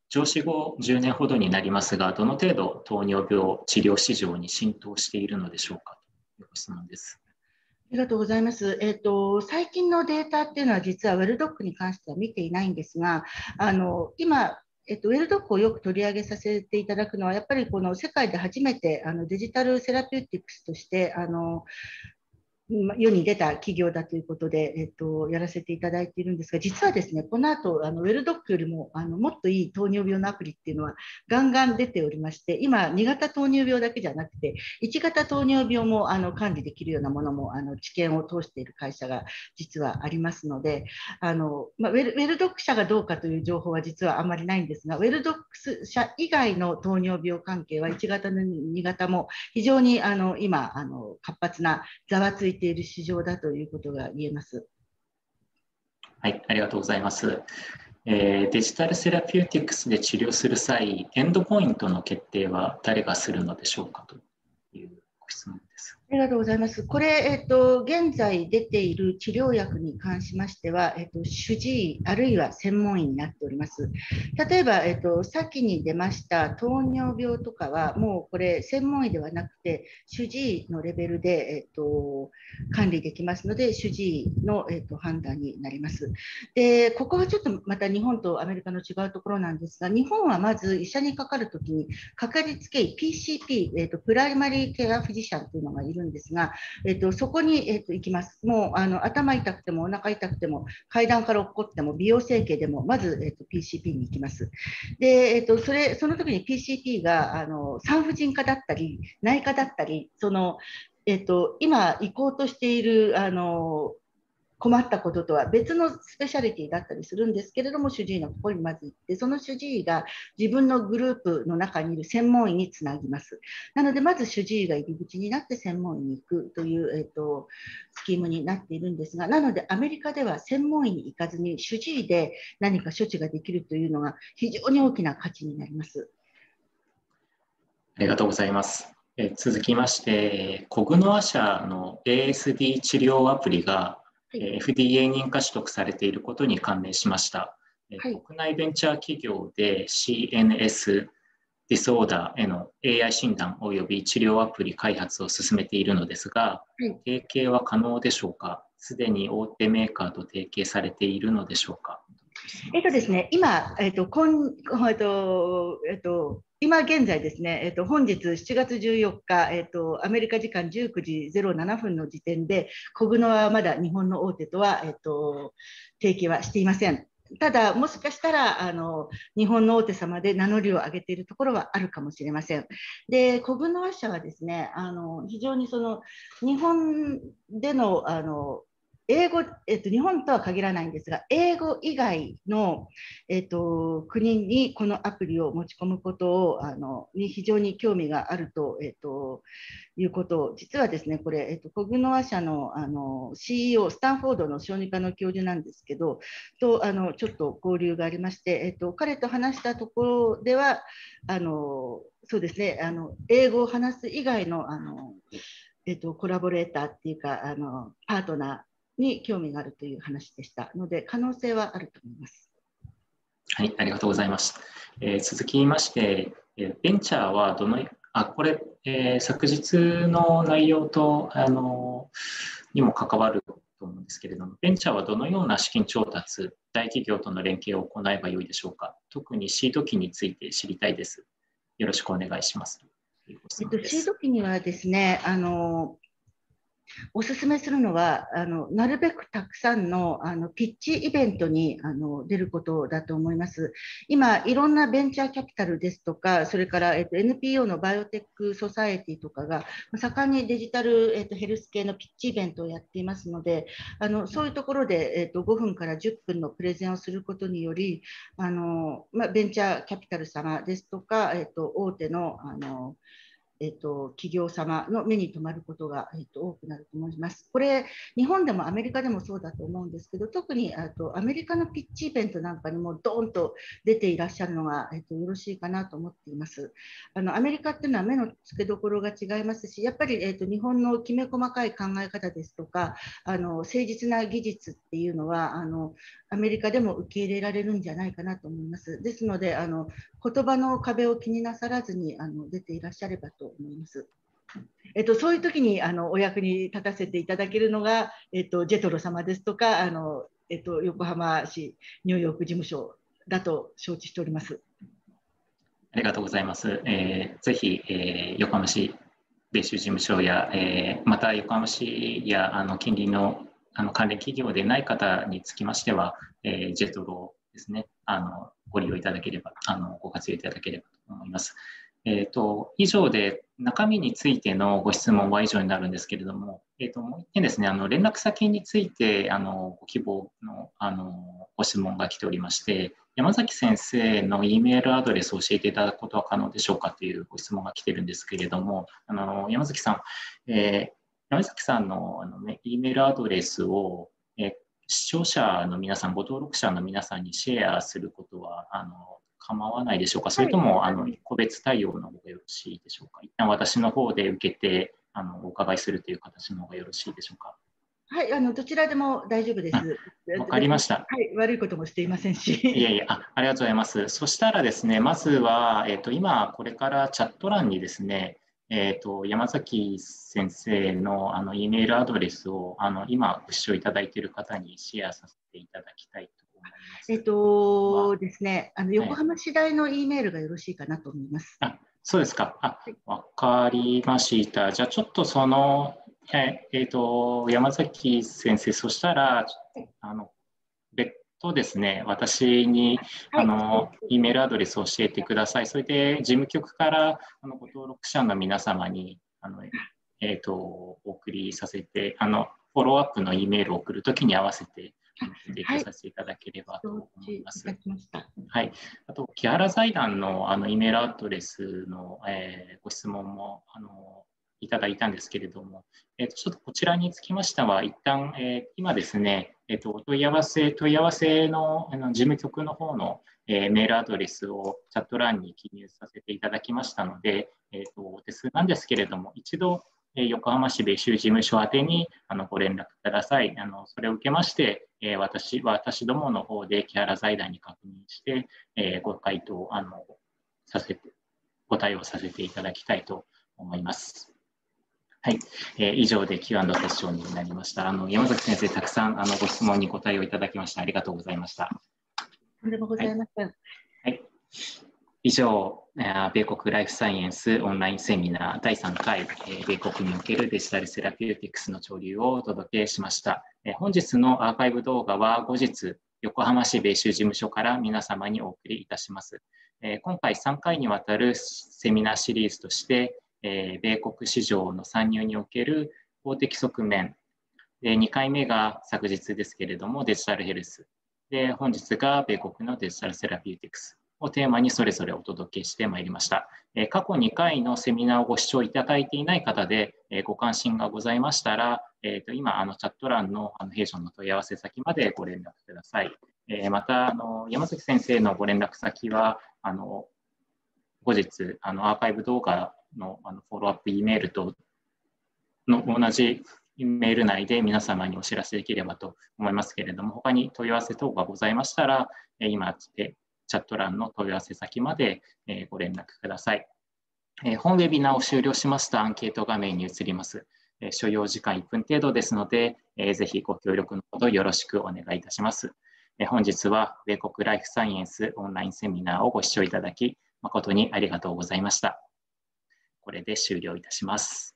上市後じゅうねんほどになりますが、どの程度糖尿病治療市場に浸透しているのでしょうかというご質問です。 ありがとうございます。えっと、最近のデータっていうのは実はウェルドックに関しては見ていないんですが、あの今、えっと、ウェルドックをよく取り上げさせていただくのは、やっぱりこの世界で初めてあのデジタルセラピューティクスとしてあの世に出た企業だということで、えっと、やらせていただいているんですが、実はですね、この後あのウェルドックよりもあのもっといい糖尿病のアプリっていうのはガンガン出ておりまして、今、に型糖尿病だけじゃなくて、いち型糖尿病もあの管理できるようなものもあの治験を通している会社が実はありますので、あのまあ、ウェル、ウェルドック社がどうかという情報は実はあまりないんですが、ウェルドック社以外の糖尿病関係はいち型のに型も非常にあの今あの活発なざわついてている市場だということが言えます。 はい、ありがとうございます。えー、デジタルセラピューティクスで治療する際、エンドポイントの決定は誰がするのでしょうかというご質問です。 ありがとうございます。これ、えっと、現在出ている治療薬に関しましては、えっと、主治医あるいは専門医になっております。例えば、えっと、先に出ました糖尿病とかは、もうこれ、専門医ではなくて、主治医のレベルで、えっと、管理できますので、主治医の、えっと、判断になります。で、ここはちょっとまた日本とアメリカの違うところなんですが、日本はまず医者にかかるときに、かかりつけ医 ピーシーピー、えっと、プライマリーケアフィジシャンというのがいるんですが、えっと、そこに、えっと、行きます。もうあの頭痛くてもお腹痛くても階段から落っこっても美容整形でもまず、えっと、ピーシーピー に行きます。で、えっと、それその時に ピーシーピー があの産婦人科だったり内科だったりその、えっと、今行こうとしているあの困ったこととは別のスペシャリティだったりするんですけれども、主治医のここにまず行って、その主治医が自分のグループの中にいる専門医につなぎます。なので、まず主治医が入り口になって専門医に行くという、えーと、スキームになっているんですが、なのでアメリカでは専門医に行かずに主治医で何か処置ができるというのが非常に大きな価値になります。 ありがとうございます。え続きまして、コグノア社の エーエスディー 治療アプリがはい、エフディーエー 認可取得されていることに関連しました。はい、国内ベンチャー企業で シーエヌエス ディスオーダーへの エーアイ 診断及び治療アプリ開発を進めているのですが、はい、提携は可能でしょうか？すでに大手メーカーと提携されているのでしょうか？ えっとですね、今、えっと、こんえっとえっと今現在ですね、えっと、本日しちがつじゅうよっか、えっと、アメリカ時間じゅうくじゼロななふんの時点で、コグノはまだ日本の大手とは、えっと、提携はしていません。ただ、もしかしたらあの日本の大手様で名乗りを上げているところはあるかもしれません。で、コグノア社はですね、あの非常にその日本でのあの英語、えっと、日本とは限らないんですが、英語以外の、えっと、国にこのアプリを持ち込むことをあのに非常に興味があると、えっと、いうことを、実はですね、これ、えっと、コグノア社の、あの シーイーオー、スタンフォードの小児科の教授なんですけど、とあのちょっと交流がありまして、えっと、彼と話したところでは、あのそうですね、あの英語を話す以外の、あのえっと、コラボレーターっていうか、あのパートナー、に興味があるという話でしたので、可能性はあると思います。 はい、ありがとうございます。えー、続きまして、えー、ベンチャーはどの、あ、これ、えー、昨日の内容と、あのにも関わると思うんですけれども、ベンチャーはどのような資金調達、大企業との連携を行えばよいでしょうか。特にシード期について知りたいです。よろしくお願いします。 えっと、シード期にはですね、あのおすすめするのはあのなるべくたくさんのあのピッチイベントにあの出ることだと思います。今、いろんなベンチャーキャピタルですとか、それから、えっと、エヌピーオー のバイオテックソサエティとかが盛んにデジタル、えっと、ヘルス系のピッチイベントをやっていますので、あのそういうところで、えっと、ごふんからじゅっぷんのプレゼンをすることにより、あのまあ、ベンチャーキャピタル様ですとか、えっと、大手のあのえっと、企業様の目に留まることが、えっと、多くなると思います。これ、日本でもアメリカでもそうだと思うんですけど、特にあとアメリカのピッチイベントなんかにもドーンと出ていらっしゃるのが、えっと、よろしいかなと思っています。あのアメリカっていうのは目の付けどころが違いますし、やっぱり、えっと、日本のきめ細かい考え方ですとか、あの誠実な技術っていうのはあのアメリカでも受け入れられるんじゃないかなと思います。ですので、あの言葉の壁を気になさらずにあの出ていらっしゃればと思います。えっと、そういう時にあのお役に立たせていただけるのが、えっと、ジェトロ様ですとかあの、えっと、横浜市ニューヨーク事務所だと承知しております。 ありがとうございます。えー、ぜひ、えー、横浜市米州事務所や、えー、また横浜市やあの近隣のあの関連企業でない方につきましては、えー、ジェトロですね、あのご利用いただければ、あのご活用いただければと思います。えーと、以上で中身についてのご質問は以上になるんですけれども、えーと、もう一点ですね、あの連絡先についてあのご希望のあのご質問が来ておりまして、山崎先生の E メールアドレスを教えていただくことは可能でしょうかというご質問が来てるんですけれども、あの山崎さん、えー、山崎さんのあの、ね、E メールアドレスを、えー、視聴者の皆さん、ご登録者の皆さんにシェアすることはあの構わないでしょうか、それとも、はい、あの個別対応の方がよろしいでしょうか。一旦私の方で受けてあのお伺いするという形の方がよろしいでしょうか。 はい、あのどちらでも大丈夫です。 わかりました。 はい、悪いこともしていませんし。 いえいえ、あ、ありがとうございます。そしたらですね、まずは、えっと、今、これからチャット欄にですね、えっと、山崎先生のあの E メールアドレスをあの今ご視聴いただいている方にシェアさせていただきたいと思います。 えっとですね、あの横浜市大の E メールがよろしいかなと思います。 あ、そうですか。あ、わかりました。じゃあちょっとその、ええーと、山崎先生、そしたら、あの別途ですね、私に、はい、あの E メールアドレスを教えてください。それで事務局からあのご登録者の皆様にあの、えーと、お送りさせて、あのフォローアップの E メールを送るときに合わせて提供させていただければと思います。はい。あと、木原財団のあの E メールアドレスの、えー、ご質問もあのいただいたんですけれども、えーと、ちょっとこちらにつきましては、一旦、えー、今ですね、えーと、お問い合わせ、問い合わせのあの事務局の方の、えー、メールアドレスをチャット欄に記入させていただきましたので、えーと、お手数なんですけれども、一度、えー、横浜市米州事務所宛てにあのご連絡ください。あのそれを受けまして、えー、私、私どもの方で木原財団に確認して、えー、ご回答あのさせて、ご対応させていただきたいと思います。はい、えー、以上で キューアンドエー セッションになりました。あの山崎先生、たくさんあのご質問にご対応いただきましてありがとうございました。 とんでもございません。 はいはい、以上、米国ライフサイエンスオンラインセミナーだいさんかい、米国におけるデジタルセラピューティクスの潮流をお届けしました。本日のアーカイブ動画は後日、横浜市米州事務所から皆様にお送りいたします。今回さんかいにわたるセミナーシリーズとして、米国市場の参入における法的側面、にかいめが昨日ですけれどもデジタルヘルス、で本日が米国のデジタルセラピューティクスをテーマにそれぞれお届けしてまいりました。過去にかいのセミナーをご視聴いただいていない方でご関心がございましたら、今あのチャット欄の弊社の問い合わせ先までご連絡ください。またあの山崎先生のご連絡先はあの後日あのアーカイブ動画のあのフォローアップ E メールとの同じメール内で皆様にお知らせできればと思いますけれども、他に問い合わせ等がございましたら、今チャット欄の問い合わせ先までご連絡ください。本ウェビナーを終了しますとアンケート画面に移ります。所要時間いっぷん程度ですので、ぜひご協力のほどよろしくお願いいたします。本日は米国ライフサイエンスオンラインセミナーをご視聴いただき、誠にありがとうございました。これで終了いたします。